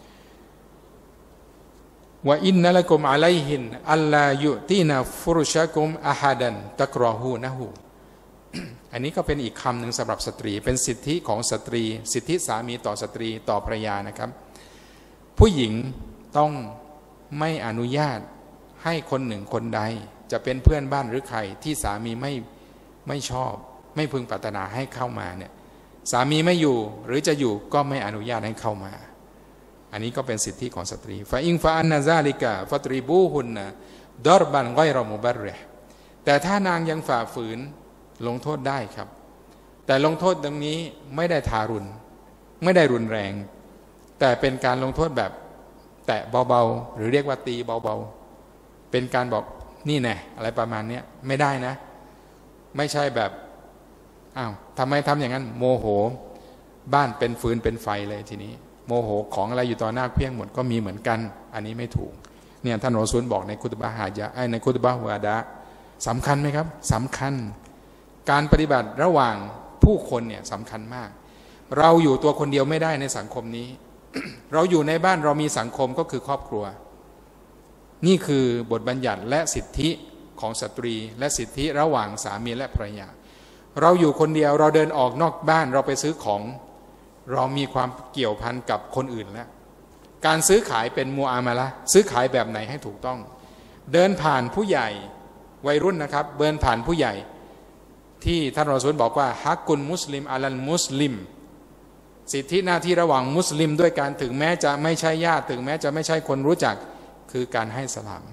ว่าอินนะละกุมอะลัยฮินอัลลายุตีนาฟุรุชะกุมอะฮัดันตักรอฮูนะฮูอันนี้ก็เป็นอีกคำหนึ่งสำหรับสตรีเป็นสิทธิของสตรีสิทธิสามีต่อสตรีต่อภรรยานะครับผู้หญิงต้องไม่อนุญาตให้คนหนึ่งคนใดจะเป็นเพื่อนบ้านหรือใครที่สามีไม่ไม่ชอบไม่พึงปรารถนาให้เข้ามาเนี่ยสามีไม่อยู่หรือจะอยู่ก็ไม่อนุญาตให้เข้ามาอันนี้ก็เป็นสิทธิของสตรีฟาอิงฟาอันนาซาลิกะฟัตริบูฮุนนะดอรบันไกรอมุบัรเรห์แต่ถ้านางยังฝ่าฝืนลงโทษได้ครับแต่ลงโทษตรงนี้ไม่ได้ทารุณไม่ได้รุนแรงแต่เป็นการลงโทษแบบแตะเบาๆหรือเรียกว่าตีเบาๆเป็นการบอกนี่แน่อะไรประมาณนี้ไม่ได้นะไม่ใช่แบบอ้าวทำไมทำอย่างนั้นโมโหบ้านเป็นฟืนเป็นไฟเลยทีนี้โมโหของอะไรอยู่ต่อหน้าเพี้ยงหมดก็มีเหมือนกันอันนี้ไม่ถูกเนี่ยท่านรอซูลบอกในคุตบะห์ฮาญะในคุตบะห์วะดะสำคัญไหมครับสำคัญการปฏิบัติระหว่างผู้คนเนี่ยสำคัญมากเราอยู่ตัวคนเดียวไม่ได้ในสังคมนี้ เราอยู่ในบ้านเรามีสังคมก็คือครอบครัวนี่คือบทบัญญัติและสิทธิของสตรีและสิทธิระหว่างสามีและภรรยาเราอยู่คนเดียวเราเดินออกนอกบ้านเราไปซื้อของเรามีความเกี่ยวพันกับคนอื่นแล้วการซื้อขายเป็นมูอามาละซื้อขายแบบไหนให้ถูกต้องเดินผ่านผู้ใหญ่วัยรุ่นนะครับเดินผ่านผู้ใหญ่ที่ท่านรอซูลบอกว่าฮักกุลมุสลิมอัลัลมุสลิมสิทธิหน้าที่ระหว่างมุสลิมด้วยการถึงแม้จะไม่ใช่ญาติถึงแม้จะไม่ใช่คนรู้จักคือการให้สลาม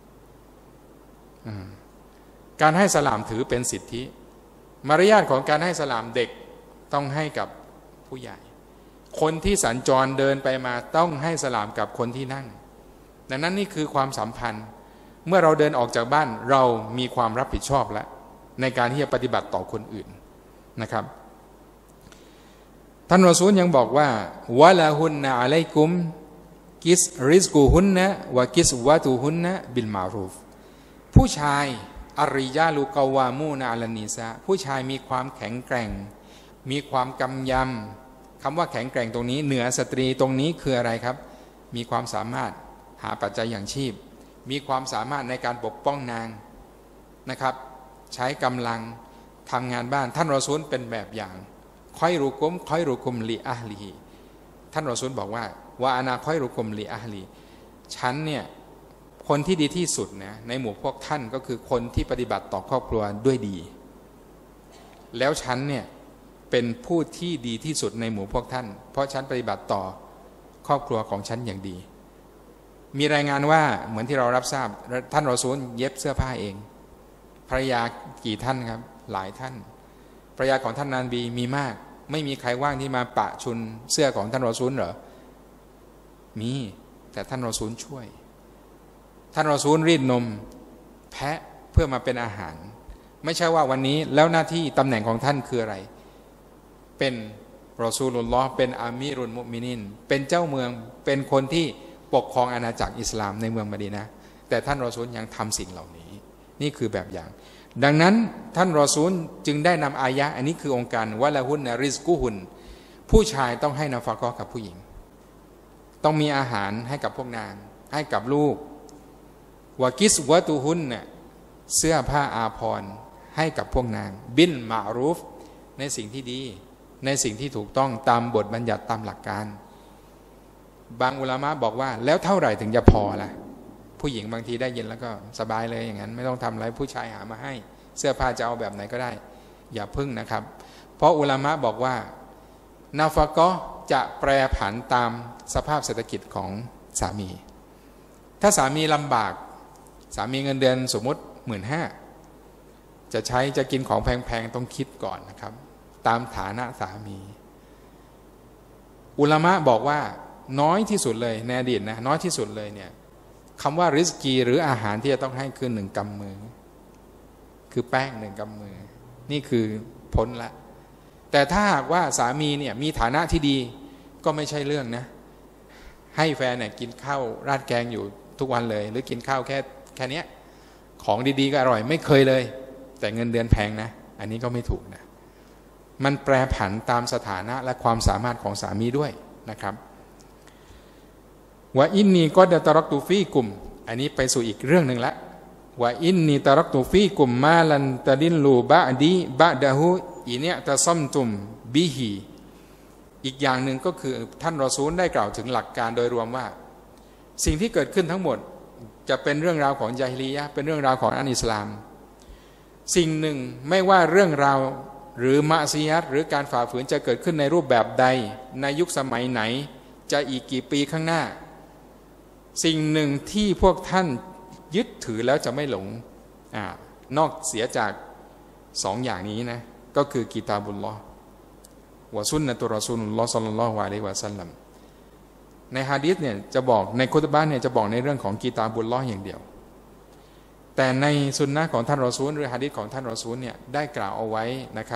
การให้สลามถือเป็นสิทธิมารยาทของการให้สลามเด็กต้องให้กับผู้ใหญ่คนที่สัญจรเดินไปมาต้องให้สลามกับคนที่นั่งดังนั้นนี่คือความสัมพันธ์เมื่อเราเดินออกจากบ้านเรามีความรับผิดชอบแล้วในการที่จะปฏิบัติต่อคนอื่นนะครับท่านรอซูลยังบอกว่าวะลาฮุนนะอะลัยกุมกิสริสกูฮุนนะวะกิสวะตูฮุนนะบิลมารูฟผู้ชายอาริยาลูกาวามูนาอัลนีซาผู้ชายมีความแข็งแกร่งมีความกำยำคำว่าแข็งแกร่งตรงนี้เหนือสตรีตรงนี้คืออะไรครับมีความสามารถหาปัจจัยอย่างชีพมีความสามารถในการปกป้องนางนะครับใช้กำลังทำงานบ้านท่านรอซูลเป็นแบบอย่างค่อยรุกุมค่อยรุกุมลีอะฮลีท่านรอซูลบอกว่าว่าอานาค่อยรุกุมลีอะฮลีฉันเนี่ยคนที่ดีที่สุดนะในหมู่พวกท่านก็คือคนที่ปฏิบัติต่อครอบครัวด้วยดีแล้วฉันเนี่ยเป็นผู้ที่ดีที่สุดในหมู่พวกท่านเพราะฉันปฏิบัติต่อครอบครัวของฉันอย่างดีมีรายงานว่าเหมือนที่เรารับทราบท่านรอซูลเย็บเสื้อผ้าเองภรรยากี่ท่านครับหลายท่านภรรยาของท่านนบีมีมากไม่มีใครว่างที่มาปะชุนเสื้อของท่านรอซูลเหรอมีแต่ท่านรอซูลช่วยท่านรอซูลรีดนมแพะเพื่อมาเป็นอาหารไม่ใช่ว่าวันนี้แล้วหน้าที่ตำแหน่งของท่านคืออะไรเป็นรอซูลุลลอฮ์เป็นอามีรุลมุมินินเป็นเจ้าเมืองเป็นคนที่ปกครองอาณาจักรอิสลามในเมืองมะดีนะห์แต่ท่านรอซูลยังทำสิ่งเหล่านี้นี่คือแบบอย่างดังนั้นท่านรอซูลจึงได้นำอายะอันนี้คือองค์การวะละฮุนนะริซกุฮุนผู้ชายต้องให้นาฟะกอฮ์กับผู้หญิงต้องมีอาหารให้กับพวกนางให้กับลูกวะกิสวะตูฮุนเนี่ยเสื้อผ้าอาภรณ์ให้กับพวกนางบินมารูฟในสิ่งที่ดีในสิ่งที่ถูกต้องตามบทบัญญัติตามหลักการบางอุลามะบอกว่าแล้วเท่าไหร่ถึงจะพอล่ะผู้หญิงบางทีได้ยินแล้วก็สบายเลยอย่างนั้นไม่ต้องทำอะไรผู้ชายหามาให้เสื้อผ้าจะเอาแบบไหนก็ได้อย่าพึ่งนะครับเพราะอุลามะบอกว่านาฟะกอฮ์จะแปรผันตามสภาพเศรษฐกิจของสามีถ้าสามีลำบากสามีเงินเดือนสมมติหมื่นห้าจะใช้จะกินของแพงๆต้องคิดก่อนนะครับตามฐานะสามีอุลามะบอกว่าน้อยที่สุดเลยในอดีตนะน้อยที่สุดเลยเนี่ยคำว่าริสกีหรืออาหารที่จะต้องให้คือหนึ่งกำมือคือแป้งหนึ่งกำมือนี่คือพ้นละแต่ถ้าหากว่าสามีเนี่ยมีฐานะที่ดีก็ไม่ใช่เรื่องนะให้แฟนเนี่ยกินข้าวราดแกงอยู่ทุกวันเลยหรือกินข้าวแค่แค่นี้ของดีๆก็อร่อยไม่เคยเลยแต่เงินเดือนแพงนะอันนี้ก็ไม่ถูกนะมันแปรผันตามสถานะและความสามารถของสามีด้วยนะครับว่าอินนีก็ดะตะรักตุฟีกุมอันนี้ไปสู่อีกเรื่องหนึ่งละว่าอินนีตะรักตุฟีกุมมาลันตะดินลูบะดีบะดะฮูอีเนี่ยตะซัมตุมบิฮีอีกอย่างหนึ่งก็คือท่านรอซูลได้กล่าวถึงหลักการโดยรวมว่าสิ่งที่เกิดขึ้นทั้งหมดจะเป็นเรื่องราวของญาฮิลียะห์เป็นเรื่องราวของอันอิสลามสิ่งหนึ่งไม่ว่าเรื่องราวหรือมะซียัตหรือการฝ่าฝืนจะเกิดขึ้นในรูปแบบใดในยุคสมัยไหนจะอีกกี่ปีข้างหน้าสิ่งหนึ่งที่พวกท่านยึดถือแล้วจะไม่หลงอ่านอกเสียจากสองอย่างนี้นะก็คือกิตาบุลลอฮ์วะซุนนะตุรอซูลุลลอฮ์ศ็อลลัลลอฮุอะลัยฮิวะซัลลัมในหะดีษเนี่ยจะบอกในคุตบะห์เนี่ยจะบอกในเรื่องของกิตาบุลลอฮ์อย่างเดียวแต่ในสุนนะของท่านรอซูลหรือหะดีษของท่านรอซูลเนี่ยได้กล่าวเอาไว้นะครับ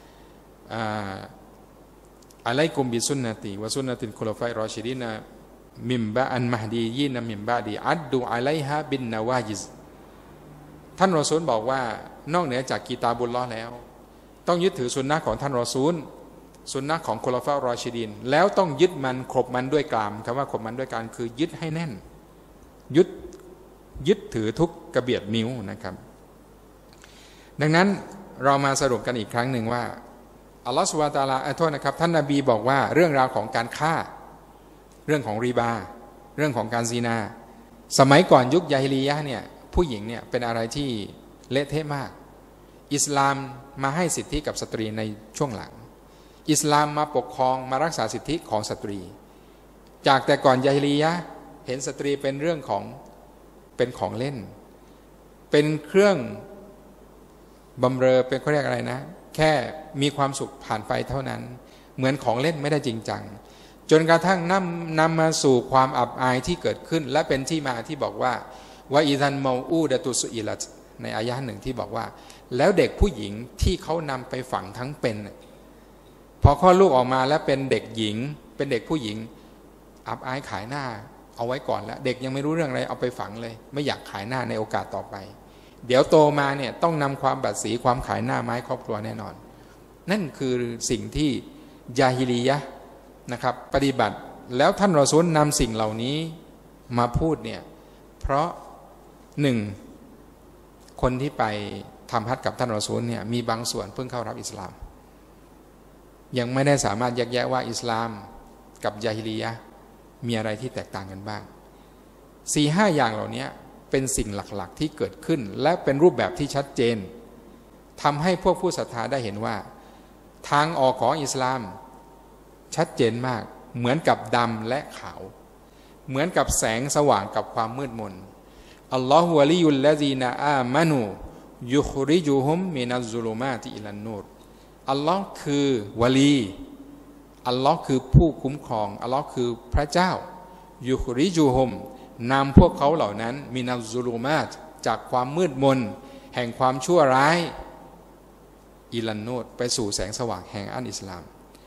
อะลัยกุมบิซุนนะติวะซุนนะติลคุลาฟาอิรรอชิดีนมิมบะอันมะฮดียีนมิมบะดีอัดดูอะลัยฮาบินนาวาญิซท่านรอซูลบอกว่านอกเหนือจากกิตาบุลลอฮ์แล้วต้องยึดถือสุนนะของท่านรอซูลสุนนะของคุลาฟาอิรรอชิดีนแล้วต้องยึดมันครบมันด้วยกลามคำว่าครบมันด้วยการคือยึดให้แน่นยึดยึดถือทุกกระเบียดนิ้วนะครับดังนั้นเรามาสรุปกันอีกครั้งหนึ่งว่าอัลลอฮฺซุบฮานะฮูวะตะอาลาโทษนะครับท่านนบีบอกว่าเรื่องราวของการฆ่าเรื่องของริบาเรื่องของการซีนาสมัยก่อนยุคญาฮิลียะห์เนี่ยผู้หญิงเนี่ยเป็นอะไรที่เละเทะมากอิสลามมาให้สิทธิกับสตรีในช่วงหลังอิสลามมาปกครองมารักษาสิทธิของสตรีจากแต่ก่อนญาฮิลียะห์เห็นสตรีเป็นเรื่องของเป็นของเล่นเป็นเครื่องบำเรอเป็นเขาเรียกอะไรนะแค่มีความสุขผ่านไปเท่านั้นเหมือนของเล่นไม่ได้จริงจังจนกระทั่งนำนำมาสู่ความอับอายที่เกิดขึ้นและเป็นที่มาที่บอกว่าวะอิซันเมาอูดะตุสุอิลัตในอายะห์หนึ่งที่บอกว่าแล้วเด็กผู้หญิงที่เขานำไปฝังทั้งเป็นพอคลอดลูกออกมาแล้วเป็นเด็กหญิงเป็นเด็กผู้หญิงอับอายขายหน้าเอาไว้ก่อนแล้วเด็กยังไม่รู้เรื่องอะไรเอาไปฝังเลยไม่อยากขายหน้าในโอกาสต่อไปเดี๋ยวโตมาเนี่ยต้องนำความบัดสีความขายหน้าไม้ครอบครัวแน่นอนนั่นคือสิ่งที่ญาฮิลียะห์นะครับปฏิบัติแล้วท่านรอซูลนำสิ่งเหล่านี้มาพูดเนี่ยเพราะหนึ่งคนที่ไปทำฮัจญ์กับท่านรอซูลเนี่ยมีบางส่วนเพิ่งเข้ารับอิสลามยังไม่ได้สามารถแยกแยะว่าอิสลามกับญาฮิลียะห์มีอะไรที่แตกต่างกันบ้างสี่ห้าอย่างเหล่านี้เป็นสิ่งหลักๆที่เกิดขึ้นและเป็นรูปแบบที่ชัดเจนทำให้พวกผู้ศรัทธาได้เห็นว่าทางออกของอิสลามชัดเจนมากเหมือนกับดำและขาวเหมือนกับแสงสว่างกับความมืดมนอัลลอฮฺวะลียุลลซีนาอามานูยุคริจุฮุมมินัซซุลุมาติอิลันนูรอัลลอฮ์คือวะลีอัลลอฮ์คือผู้คุ้มครองอัลลอฮ์คือพระเจ้ายุคริจุฮุมนำพวกเขาเหล่านั้นมินัซซุลุมาตจากความมืดมนแห่งความชั่วร้ายอิลันนูรไปสู่แสงสว่างแห่งอันอิสลาม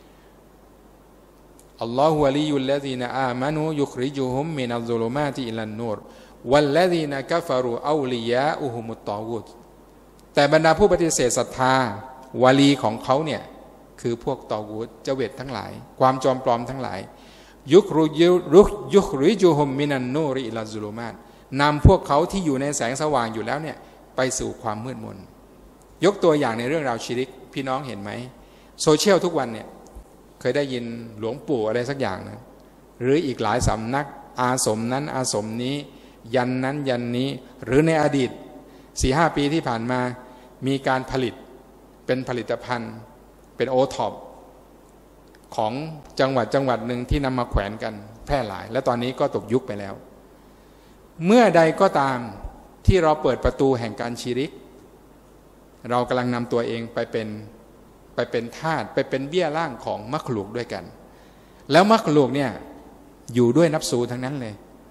อัลลอฮฺวะลียุลลซีนาอามานูยุคริจุฮุมมินัซซุลุมาติอิลันนูรวัลลซีนากัฟรูเอาลิยาอุฮุมุตตอกูตแต่บรรดาผู้ปฏิเสธศรัทธาวาลีของเขาเนี่ยคือพวกตอกูตเจเวตทั้งหลายความจอมปลอมทั้งหลายยุครุยุรุยุคริจุฮุมมินันนูริอิลัซซุลุมาตนำพวกเขาที่อยู่ในแสงสว่างอยู่แล้วเนี่ยไปสู่ความมืดมนยกตัวอย่างในเรื่องราวชิริกพี่น้องเห็นไหมโซเชียลทุกวันเนี่ยเคยได้ยินหลวงปู่อะไรสักอย่างนะหรืออีกหลายสำนักอาสมนั้นอาสมนี้ยันนั้นยันนี้หรือในอดีต สี่ห้า ปีที่ผ่านมามีการผลิตเป็นผลิตภัณฑ์เป็นโอท็อปของจังหวัดจังหวัดหนึ่งที่นำมาแขวนกันแพร่หลายและตอนนี้ก็ตกยุคไปแล้วเมื่อใดก็ตามที่เราเปิดประตูแห่งการชิริกเรากำลังนำตัวเองไปเป็นไปเป็นทาสไปเป็นเบี้ยล่างของมักลุกด้วยกันแล้วมักลุกเนี่ยอยู่ด้วยนับสูทั้งนั้นเลย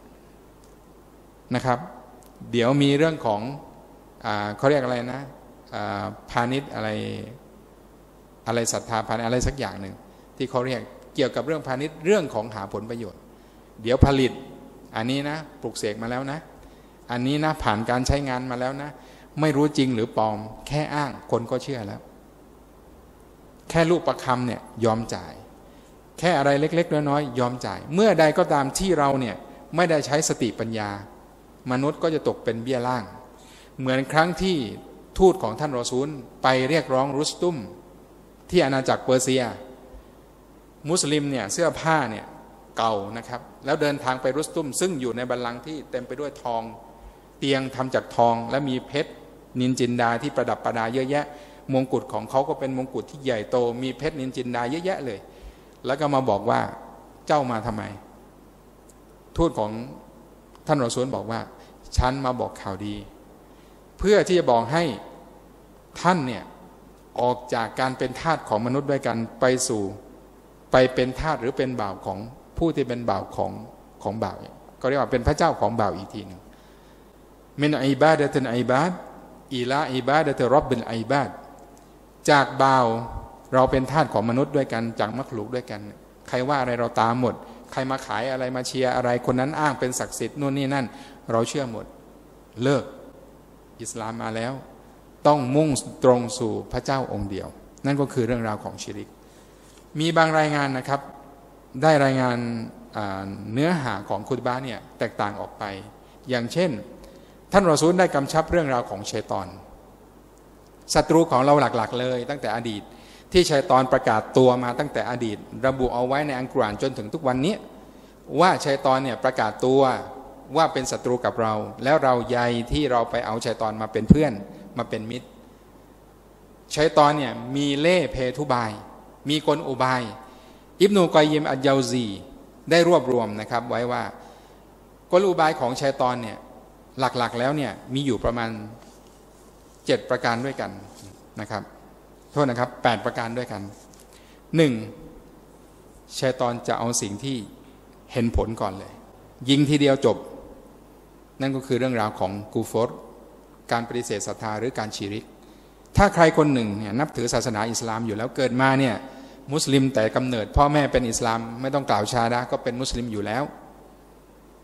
นะครับเดี๋ยวมีเรื่องของอ่าเขาเรียกอะไรนะอ่าพาณิชย์อะไรอะไรศรัทธาพาณิชย์อะไรสักอย่างหนึ่งที่เขาเรียกเกี่ยวกับเรื่องพาณิชย์เรื่องของหาผลประโยชน์เดี๋ยวผลิตอันนี้นะปลูกเสกมาแล้วนะอันนี้นะผ่านการใช้งานมาแล้วนะไม่รู้จริงหรือปลอมแค่อ้างคนก็เชื่อแล้วแค่ลูกประคำเนี่ยยอมจ่ายแค่อะไรเล็กๆน้อยๆยอมจ่ายเมื่อใดก็ตามที่เราเนี่ยไม่ได้ใช้สติปัญญามนุษย์ก็จะตกเป็นเบี้ยล่างเหมือนครั้งที่ทูตของท่านรอซูลไปเรียกร้องรุสตุมที่อาณาจักรเปอร์เซียมุสลิมเนี่ยเสื้อผ้าเนี่ยเก่านะครับแล้วเดินทางไปรุสตุมซึ่งอยู่ในบัลลังก์ที่เต็มไปด้วยทองเตียงทำจากทองและมีเพชรนินจินดาที่ประดับประดาเยอะแยะมงกุฎของเขาก็เป็นมงกุฎที่ใหญ่โตมีเพชรนินจินดาเยอะแยะเลยแล้วก็มาบอกว่าเจ้ามาทำไมทูตของท่านรอซูลบอกว่าฉันมาบอกข่าวดีเพื่อที่จะบอกให้ท่านเนี่ยออกจากการเป็นทาสของมนุษย์ด้วยกันไปสู่ไปเป็นทาสหรือเป็นบ่าวของผู้ที่เป็นบ่าวของของบ่าวก็เรียกว่าเป็นพระเจ้าของบ่าวอีกทีหนึ่งมินอิบาดะตุนอิบาดอิลาอิบาดะตุร็อบบิลอิบาดจากบ่าวเราเป็นทาสของมนุษย์ด้วยกันจากมักลุกด้วยกันใครว่าอะไรเราตามหมดใครมาขายอะไรมาเชียร์อะไรคนนั้นอ้างเป็นศักดิ์สิทธิ์นู่นนี่นั่นเราเชื่อหมดเลิกอิสลามมาแล้วต้องมุ่งตรงสู่พระเจ้าองค์เดียวนั่นก็คือเรื่องราวของชิริกมีบางรายงานนะครับได้รายงานเนื้อหาของคุตบะห์เนี่ยแตกต่างออกไปอย่างเช่นท่านรอซูลได้กำชับเรื่องราวของชัยฏอนศัตรูของเราหลักๆเลยตั้งแต่อดีตที่ชัยฏอนประกาศตัวมาตั้งแต่อดีตระบุเอาไว้ในอัลกุรอานจนถึงทุกวันนี้ว่าชัยฏอนเนี่ยประกาศตัวว่าเป็นศัตรูกับเราแล้วเราใยที่เราไปเอาชัยฏอนมาเป็นเพื่อนมาเป็นมิตรชัยฏอนเนี่ยมีเล่ห์เพทุบายมีกลอุบายอิบนุกอยยิมอัจญาซีได้รวบรวมนะครับไว้ว่ากลอุบายของชัยฏอนเนี่ยหลักๆแล้วเนี่ยมีอยู่ประมาณเจ็ดประการด้วยกันนะครับโทษนะครับแปดประการด้วยกันหนึ่งชัยฏอนจะเอาสิ่งที่เห็นผลก่อนเลยยิงทีเดียวจบนั่นก็คือเรื่องราวของกูฟรการปฏิเสธศรัทธาหรือการชิริกถ้าใครคนหนึ่งเนี่ยนับถือศาสนาอิสลามอยู่แล้วเกิดมาเนี่ยมุสลิมแต่กำเนิดพ่อแม่เป็นอิสลามไม่ต้องกล่าวชาดะห์ก็เป็นมุสลิมอยู่แล้ว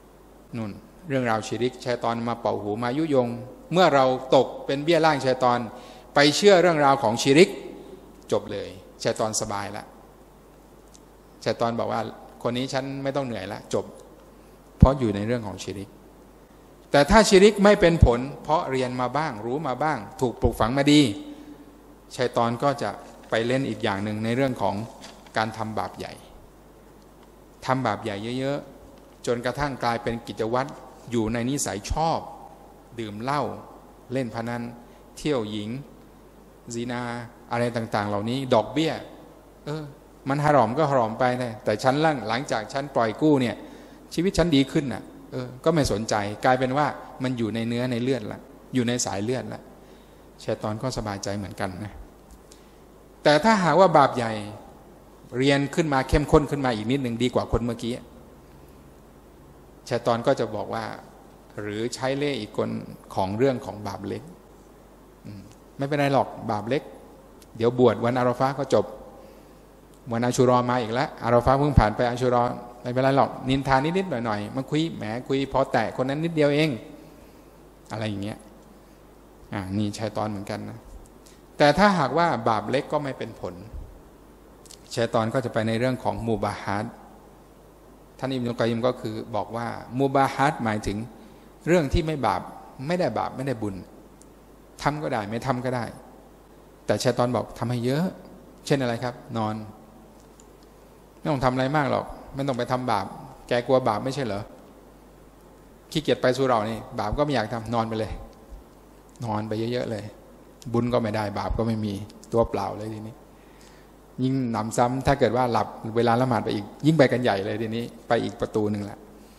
นู่นเรื่องราวชิริกชัยฏอนมาเป่าหูมายุยงเมื่อเราตกเป็นเบี้ยล่างชัยฏอนไปเชื่อเรื่องราวของชิริกจบเลยชัยฏอนสบายแล้วชัยฏอนบอกว่าคนนี้ฉันไม่ต้องเหนื่อยแล้วจบเพราะอยู่ในเรื่องของชิริกแต่ถ้าชิริกไม่เป็นผลเพราะเรียนมาบ้างรู้มาบ้างถูกปลูกฝังมาดีชัยฏอนก็จะไปเล่นอีกอย่างหนึ่งในเรื่องของการทำบาปใหญ่ทำบาปใหญ่เยอะๆจนกระทั่งกลายเป็นกิจวัตรอยู่ในนิสัยชอบดื่มเหล้าเล่นพนันเที่ยวหญิงซีนาอะไรต่างๆเหล่านี้ดอกเบี้ยเออมันหารอมก็หารอมไปนะแต่ฉันหลังหลังจากฉันปล่อยกู้เนี่ยชีวิตฉันดีขึ้นน่ะเออก็ไม่สนใจกลายเป็นว่ามันอยู่ในเนื้อในเลือดละอยู่ในสายเลือดละชัยฏอนก็สบายใจเหมือนกันนะแต่ถ้าหากว่าบาปใหญ่เรียนขึ้นมาเข้มข้นขึ้นมาอีกนิดหนึ่งดีกว่าคนเมื่อกี้ชัยฏอนก็จะบอกว่าหรือใช้เล่ห์อีกคนของเรื่องของบาปเล็กไม่เป็นไรหรอกบาปเล็กเดี๋ยวบวชวันอาราฟะห์ก็จบวันอาชูรอมาอีกแล้วอาราฟะห์เพิ่งผ่านไปอาชูรอไม่เป็นไรหรอกนินทานิดๆหน่อยๆมาคุยแหมคุยพอแตะคนนั้นนิดเดียวเองอะไรอย่างเงี้ยอ่านี่ชัยฏอนเหมือนกันนะแต่ถ้าหากว่าบาปเล็กก็ไม่เป็นผลชัยฏอนก็จะไปในเรื่องของมูบาฮัดท่านอิบนุลกอยยิมก็คือบอกว่ามูบาฮัดหมายถึงเรื่องที่ไม่บาปไม่ได้บาปไม่ได้บุญทำก็ได้ไม่ทำก็ได้แต่ชัยฏอนบอกทำให้เยอะเช่นอะไรครับนอนไม่ต้องทำอะไรมากหรอกไม่ต้องไปทำบาปแกกลัวบาปไม่ใช่เหรอขี้เกียจไปสู่เรานี่บาปก็ไม่อยากทำนอนไปเลยนอนไปเยอะๆเลยบุญก็ไม่ได้บาปก็ไม่มีตัวเปล่าเลยทีนี้ยิ่งหนำซ้ำถ้าเกิดว่าหลับเวลาละหมาดไปอีกยิ่งไปกันใหญ่เลยทีนี้ไปอีกประตูหนึ่งละ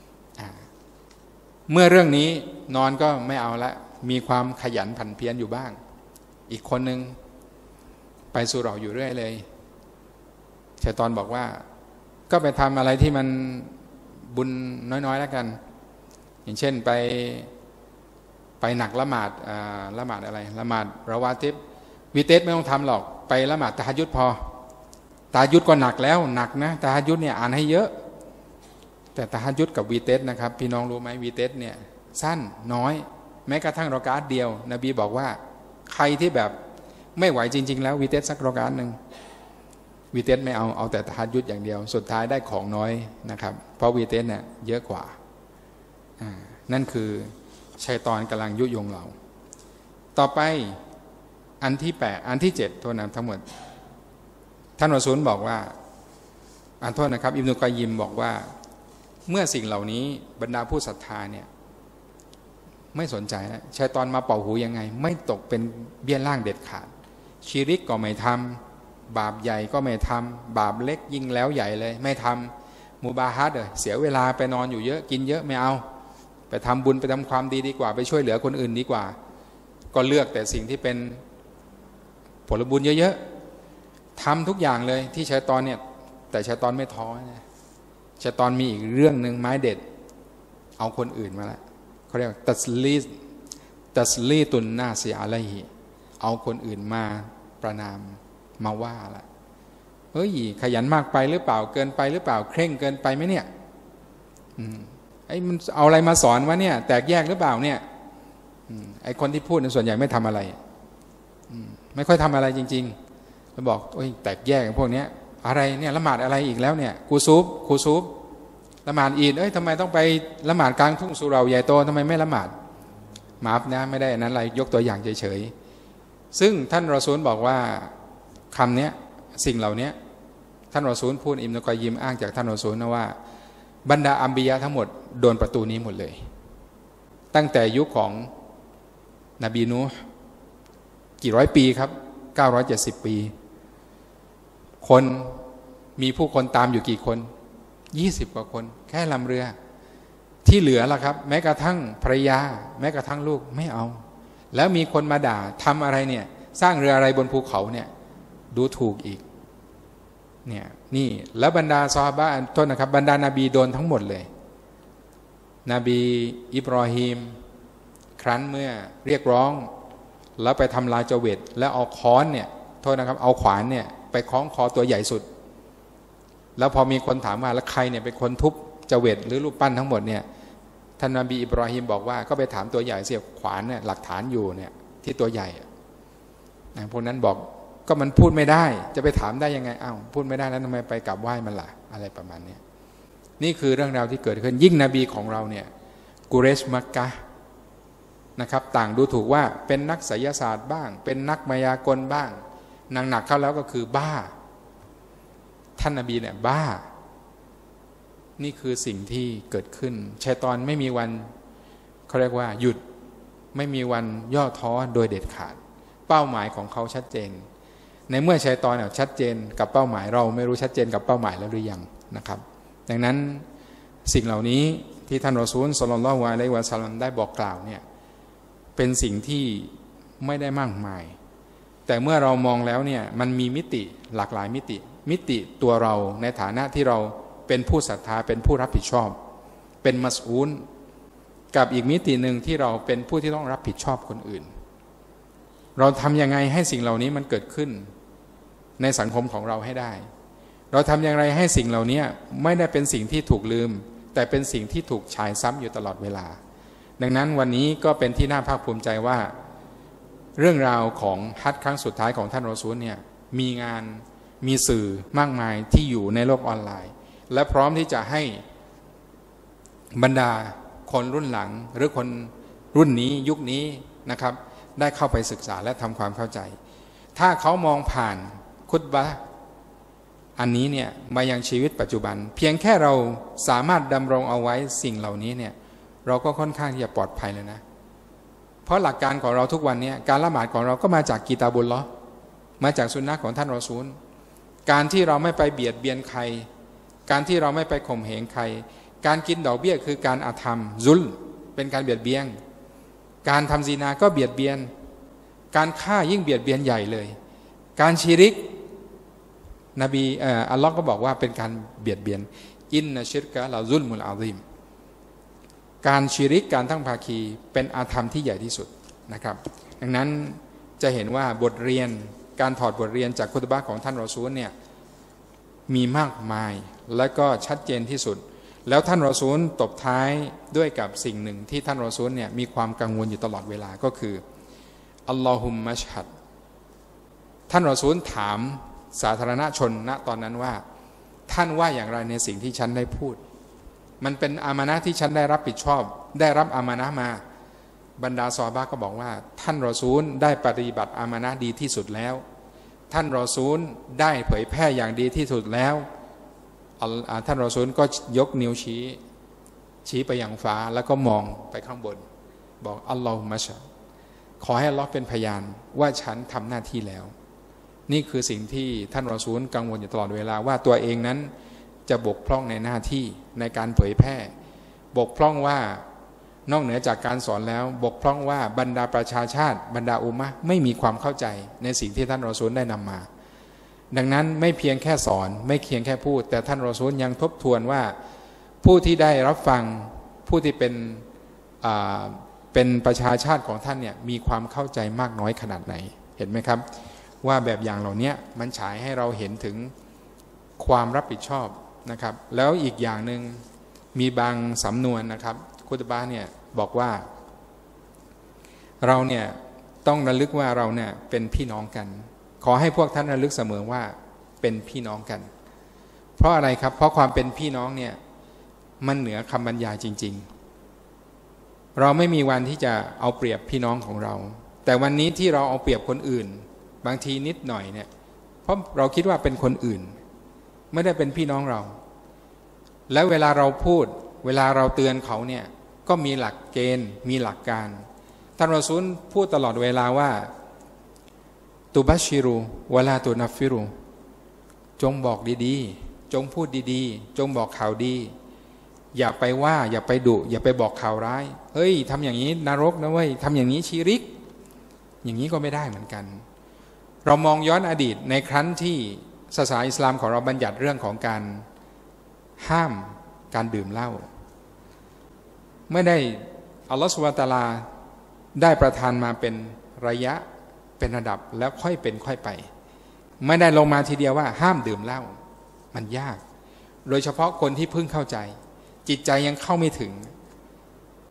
เมื่อเรื่องนี้นอนก็ไม่เอาละมีความขยันผันเพี้ยนอยู่บ้างอีกคนหนึ่งไปสู่เราอยู่เรื่อยเลยชัยฏอนบอกว่าก็ไปทำอะไรที่มันบุญน้อยๆแล้วกันอย่างเช่นไปไปหนักละหมาดละหมาดอะไรละหมาดระวาติบวิเตสไม่ต้องทำหรอกไปละหมาดตะฮัจญุดพอตะฮัจญุดก็หนักแล้วหนักนะตะฮัจญุดเนี่ยอ่านให้เยอะแต่ตะฮัจญุดกับวิเตสนะครับพี่น้องรู้ไหมวิเตสเนี่ยสั้นน้อยแม้กระทั่งรอกาตเดียวนบีบอกว่าใครที่แบบไม่ไหวจริงๆแล้ววิเตสสักรอกาตหนึ่งวิเตสไม่เอาเอาแต่ตะฮัจญุดอย่างเดียวสุดท้ายได้ของน้อยนะครับเพราะวิเตสเนี่ยเยอะกว่านั่นคือชัยฏอนกำลังยุยงเราต่อไปอันที่แปดอันที่เจ็ดโทษนะทั้งหมดท่านรอซูลบอกว่าอันโทษนะครับอิบนุกอยยิมบอกว่าเมื่อสิ่งเหล่านี้บรรดาผู้ศรัทธาเนี่ยไม่สนใจแล้วชัยฏอนมาเป่าหูยังไงไม่ตกเป็นเบี้ยล่างเด็ดขาดชิริกก็ไม่ทำบาปใหญ่ก็ไม่ทำบาปเล็กยิ่งแล้วใหญ่เลยไม่ทำมูบาฮัดเลยเสียเวลาไปนอนอยู่เยอะกินเยอะไม่เอาไปทำบุญไปทำความดีดีกว่าไปช่วยเหลือคนอื่นดีกว่าก็เลือกแต่สิ่งที่เป็นผลบุญเยอะๆทำทุกอย่างเลยที่ชัยฏอนเนี่ยแต่ชัยฏอนไม่ท้อนะชัยฏอนมีอีกเรื่องหนึ่งไม้เด็ดเอาคนอื่นมาแล้วเขาเรียกตัสลีตัสลีตุนนาซีอะลัยฮิเอาคนอื่นมาประนามมาว่าละเฮ้ยขยันมากไปหรือเปล่าเกินไปหรือเปล่าเคร่งเกินไปไหมเนี่ยอืมไอ้มันเอาอะไรมาสอนวะเนี่ยแตกแยกหรือเปล่าเนี่ยไอ้คนที่พูดส่วนใหญ่ไม่ทำอะไรไม่ค่อยทำอะไรจริงๆแล้วบอกโอ้ยแตกแยกพวกนี้อะไรเนี่ยละหมาดอะไรอีกแล้วเนี่ยกูซูบกูซูบละหมาดอีดเอ้ยทำไมต้องไปละหมาดกลางทุ่งสุเหร่าใหญ่โตทำไมไม่ละหมาดมาบนะไม่ได้นั้นอะไรยกตัวอย่างเฉยๆซึ่งท่านรอซูลบอกว่าคำนี้สิ่งเหล่านี้ท่านรอซูลพูดอิบนุกอยยิมอ้างจากท่านรอซูลนะว่าบรรดาอัมบิยะทั้งหมดโดนประตูนี้หมดเลยตั้งแต่ยุคของนบีนูห์กี่ร้อยปีครับเก้าร้อยเจ็ดสิบปีคนมีผู้คนตามอยู่กี่คนยี่สิบกว่าคนแค่ลำเรือที่เหลือล่ะครับแม้กระทั่งภรรยาแม้กระทั่งลูกไม่เอาแล้วมีคนมาด่าทำอะไรเนี่ยสร้างเรืออะไรบนภูเขาเนี่ยดูถูกอีกเนี่ยนี่แล้วบรรดาซอฮาบะห์โทษนะครับบรรดานาบีโดนทั้งหมดเลยนบีอิบรอฮีมครั้นเมื่อเรียกร้องแล้วไปทำลายเจวิตแล้วเอาค้อนเนี่ยโทษนะครับเอาขวานเนี่ยไปคล้องคอตัวใหญ่สุดแล้วพอมีคนถามว่าแล้วใครเนี่ยเป็นคนทุบเจวิตหรือรูปปั้นทั้งหมดเนี่ยท่านนบีอิบราฮิมบอกว่าก็ไปถามตัวใหญ่เสียขวานเนี่ยหลักฐานอยู่เนี่ยที่ตัวใหญ่นะพวกนั้นบอกก็มันพูดไม่ได้จะไปถามได้ยังไงอ้าวพูดไม่ได้แล้วทำไมไปกราบไหว้มันล่ะอะไรประมาณนี้นี่คือเรื่องราวที่เกิดขึ้นยิ่งนบีของเราเนี่ยกุเรชมักกะนะครับต่างดูถูกว่าเป็นนักไสยศาสตร์บ้างเป็นนักมายากลบ้างหนักๆเข้าแล้วก็คือบ้าท่านนบีเนี่ยบ้านี่คือสิ่งที่เกิดขึ้นชัยฏอนไม่มีวันเขาเรียกว่าหยุดไม่มีวันย่อท้อโดยเด็ดขาดเป้าหมายของเขาชัดเจนในเมื่อชัยฏอนเนี่ยชัดเจนกับเป้าหมายเราไม่รู้ชัดเจนกับเป้าหมายแล้วหรือยังนะครับดังนั้นสิ่งเหล่านี้ที่ท่านรอซูลศ็อลลัลลอฮุอะลัยฮิวะซัลลัมได้บอกกล่าวเนี่ยเป็นสิ่งที่ไม่ได้มากมายแต่เมื่อเรามองแล้วเนี่ยมันมีมิติหลากหลายมิติมิติตัวเราในฐานะที่เราเป็นผู้ศรัทธาเป็นผู้รับผิดชอบเป็นมัสอูลกับอีกมิติหนึ่งที่เราเป็นผู้ที่ต้องรับผิดชอบคนอื่นเราทำยังไงให้สิ่งเหล่านี้มันเกิดขึ้นในสังคมของเราให้ได้เราทำอย่างไรให้สิ่งเหล่านี้ไม่ได้เป็นสิ่งที่ถูกลืมแต่เป็นสิ่งที่ถูกฉายซ้ำอยู่ตลอดเวลาดังนั้นวันนี้ก็เป็นที่น่าภาคภูมิใจว่าเรื่องราวของฮัจญ์ครั้งสุดท้ายของท่านรอซูลเนี่ยมีงานมีสื่อมากมายที่อยู่ในโลกออนไลน์และพร้อมที่จะให้บรรดาคนรุ่นหลังหรือคนรุ่นนี้ยุคนี้นะครับได้เข้าไปศึกษาและทำความเข้าใจถ้าเขามองผ่านคุตบะห์อันนี้เนี่ยมายังชีวิตปัจจุบันเพียงแค่เราสามารถดำรงเอาไว้สิ่งเหล่านี้เนี่ยเราก็ค่อนข้างที่จะปลอดภัยเลยนะเพราะหลักการของเราทุกวันนี้การละหมาดของเราก็มาจากกิตาบุลลอฮ์มาจากสุนนะของท่านรอซูลการที่เราไม่ไปเบียดเบียนใครการที่เราไม่ไปข่มเหงใครการกินดอกเบี้ยคือการอาธรรมซุลเป็นการเบียดเบียนการทำซีนาก็เบียดเบียนการฆ่ายิ่งเบียดเบียนใหญ่เลยการชิริกนบีเอ่ออัลลอฮ์ก็บอกว่าเป็นการเบียดเบียนอินนะชิรกะลาซุลมุลอาซิมการชิริกการทั้งภาคีเป็นอาธรรมที่ใหญ่ที่สุดนะครับดังนั้นจะเห็นว่าบทเรียนการถอดบทเรียนจากคุตบะห์ของท่านรอซูลเนี่ยมีมากมายและก็ชัดเจนที่สุดแล้วท่านรอซูลตบท้ายด้วยกับสิ่งหนึ่งที่ท่านรอซูลเนี่ยมีความกังวลอยู่ตลอดเวลาก็คืออัลลอฮุมมัชฮัดท่านรอซูลถามสาธารณชนณตอนนั้นว่าท่านว่าอย่างไรในสิ่งที่ฉันได้พูดมันเป็นอามานะห์ที่ฉันได้รับผิดชอบได้รับอามานะห์มาบรรดาซอฮาบะห์ก็บอกว่าท่านรอซูลได้ปฏิบัติอามานะห์ดีที่สุดแล้วท่านรอซูลได้เผยแพร่อย่างดีที่สุดแล้วท่านรอซูลก็ยกนิ้วชี้ชี้ไปยังฟ้าแล้วก็มองไปข้างบนบอกอัลลอฮุมะชะขอให้อัลลอฮ์เป็นพยานว่าฉันทำหน้าที่แล้วนี่คือสิ่งที่ท่านรอซูลกังวลอยู่ตลอดเวลาว่าตัวเองนั้นจะบกพร่องในหน้าที่ในการเผยแพร่บกพร่องว่านอกเหนือจากการสอนแล้วบกพร่องว่าบรรดาประชาชาติบรรดาอุมมะห์ไม่มีความเข้าใจในสิ่งที่ท่านรอซูลได้นำมาดังนั้นไม่เพียงแค่สอนไม่เพียงแค่พูดแต่ท่านรอซูลยังทบทวนว่าผู้ที่ได้รับฟังผู้ที่เป็นเป็นประชาชาติของท่านเนี่ยมีความเข้าใจมากน้อยขนาดไหนเห็นไหมครับว่าแบบอย่างเหล่านี้มันฉายให้เราเห็นถึงความรับผิดชอบนะครับแล้วอีกอย่างหนึ่งมีบางสำนวนนะครับคุตบะห์เนี่ยบอกว่าเราเนี่ยต้องระลึกว่าเราเนี่ยเป็นพี่น้องกันขอให้พวกท่านระลึกเสมอว่าเป็นพี่น้องกันเพราะอะไรครับเพราะความเป็นพี่น้องเนี่ยมันเหนือคำบรรยายจริงๆเราไม่มีวันที่จะเอาเปรียบพี่น้องของเราแต่วันนี้ที่เราเอาเปรียบคนอื่นบางทีนิดหน่อยเนี่ยเพราะเราคิดว่าเป็นคนอื่นไม่ได้เป็นพี่น้องเราแล้วเวลาเราพูดเวลาเราเตือนเขาเนี่ยก็มีหลักเกณฑ์มีหลักการท่านรอซูลพูดตลอดเวลาว่าตุบัชชิรุวะลาตุนัฟฟิรุจงบอกดีๆจงพูดดีๆจงบอกข่าวดีอย่าไปว่าอย่าไปดุอย่าไปบอกข่าวร้ายเฮ้ยทำอย่างนี้นรกนะเว้ยทำอย่างนี้ชิริกอย่างนี้ก็ไม่ได้เหมือนกันเรามองย้อนอดีตในครั้นที่ศาสนาอิสลามของเราบัญญัติเรื่องของการห้ามการดื่มเหล้าไม่ได้อัลลอฮฺซุบฮานะฮูวะตะอาลาได้ประทานมาเป็นระยะเป็นระดับแล้วค่อยเป็นค่อยไปไม่ได้ลงมาทีเดียวว่าห้ามดื่มเหล้ามันยากโดยเฉพาะคนที่เพิ่งเข้าใจจิตใจยังเข้าไม่ถึง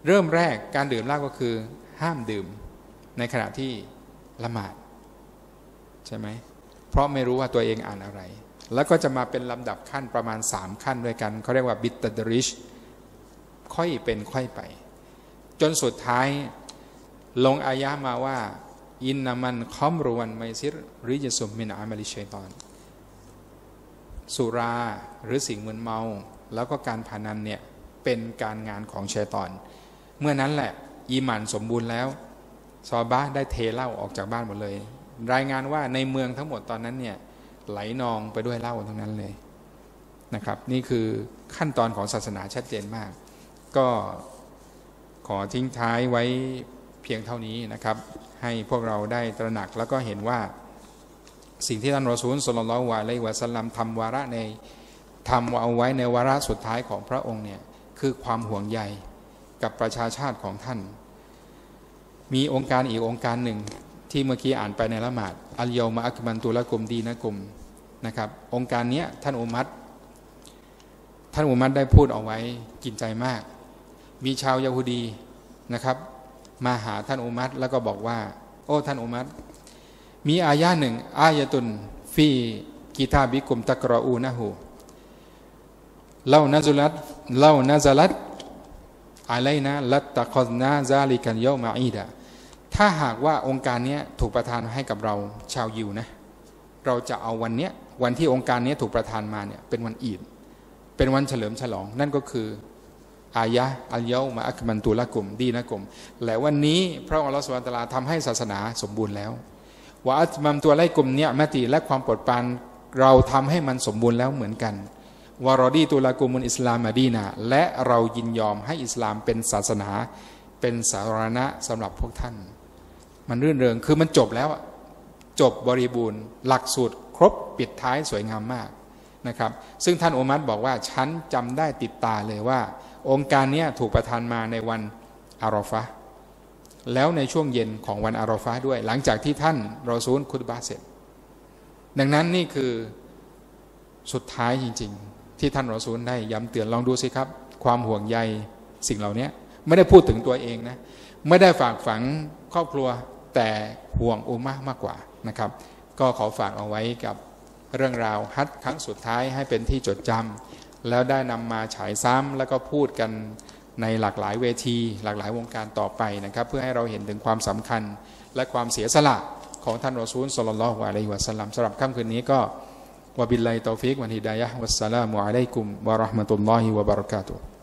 เริ่มแรกการดื่มเหล้าก็คือห้ามดื่มในขณะที่ละหมาดใช่ไหมเพราะไม่รู้ว่าตัวเองอ่านอะไรแล้วก็จะมาเป็นลำดับขั้นประมาณสามขั้นด้วยกันเขาเรียกว่าบิตตัดริชค่อยเป็นค่อยไปจนสุดท้ายลงอายะมาว่าอินนามันคอมรวันไมซิรริจสุมมินอามัลิชัยฏอนสุราหรือสิ่งมึนเมาแล้วก็การพนันเนี่ยเป็นการงานของชัยฏอนเมื่อนั้นแหละอีหม่านสมบูรณ์แล้วซอฮาบะห์ได้เทเหล้าออกจากบ้านหมดเลยรายงานว่าในเมืองทั้งหมดตอนนั้นเนี่ยไหลนองไปด้วยเหล้าทั้งนั้นเลยนะครับนี่คือขั้นตอนของศาสนาชัดเจนมากก็ขอทิ้งท้ายไว้เพียงเท่านี้นะครับให้พวกเราได้ตระหนักแล้วก็เห็นว่าสิ่งที่ท่านรอซูลศ็อลลัลลอฮุอะลัยฮิวะซัลลัมทำวาระในทำเอาไว้ในวาระสุดท้ายของพระองค์เนี่ยคือความห่วงใยกับประชาชาติของท่านมีองค์การอีกองค์การหนึ่งที่เมื่อกี้อ่านไปในละหมาดอัลยอมะอักมันตุละกุมดีนะกุมนะครับองค์การนี้ท่านอุมัรท่านอุมัรได้พูดเอาไว้กินใจมากมีชาวยะฮูดีนะครับมาหาท่านอุมัรแล้วก็บอกว่าโอ้ท่านอุมัรมีอายะหนึ่งอายะตุนฟีกิตาบิกุมตักรออูนะฮูเล่านะซุลัตเล่านะซะลัตอะลัยนะลัตตะคอซนาซาลิกัลยอมะอีดะถ้าหากว่าองค์การนี้ถูกประทานให้กับเราชาวยิวนะเราจะเอาวันนี้วันที่องค์การนี้ถูกประทานมาเนี่ยเป็นวันอีดเป็นวันเฉลิมฉลองนั่นก็คืออายะอัลยอมะอักมันตุละกุมดีนะกุมและวันนี้พระองค์อัลลอฮฺซุบฮานะฮูวะตะอาลาทำให้ศาสนาสมบูรณ์แล้ววะอัตมัมตุอะลัยกุมเนียมะติและความโปรดปรานเราทำให้มันสมบูรณ์แล้วเหมือนกันวะรอดีตุละกุมุลอิสลามมะดีนะและเรายินยอมให้อิสลามเป็นศาสนาเป็นสาธารณะสำหรับพวกท่านมันรื่นเริงคือมันจบแล้วจบบริบูรณ์หลักสูตรครบปิดท้ายสวยงามมากนะครับซึ่งท่านอุมัรบอกว่าฉันจำได้ติดตาเลยว่าองค์การนี้ถูกประทานมาในวันอารอฟะห์แล้วในช่วงเย็นของวันอารอฟะห์ด้วยหลังจากที่ท่านรอซูลคุตบะห์เสร็จดังนั้นนี่คือสุดท้ายจริงๆที่ท่านรอซูลได้ย้ำเตือนลองดูสิครับความห่วงใยสิ่งเหล่านี้ไม่ได้พูดถึงตัวเองนะไม่ได้ฝากฝังครอบครัวแต่ห่วงอุมมะห์มากกว่านะครับก็ขอฝากเอาไว้กับเรื่องราวฮัจญ์ครั้งสุดท้ายให้เป็นที่จดจำแล้วได้นำมาฉายซ้ำแล้วก็พูดกันในหลากหลายเวทีหลากหลายวงการต่อไปนะครับเพื่อให้เราเห็นถึงความสำคัญและความเสียสละของท่านรอซูลศ็อลลัลลอฮุอะลัยฮิวะซัลลัมสำหรับค่ำคืนนี้ก็วะบิลลาฮิตอฟิกวัลฮิดายะฮ์วัสสลามุอะลัยกุมวะเราะห์มะตุลลอฮิวะบะเราะกาตุฮ์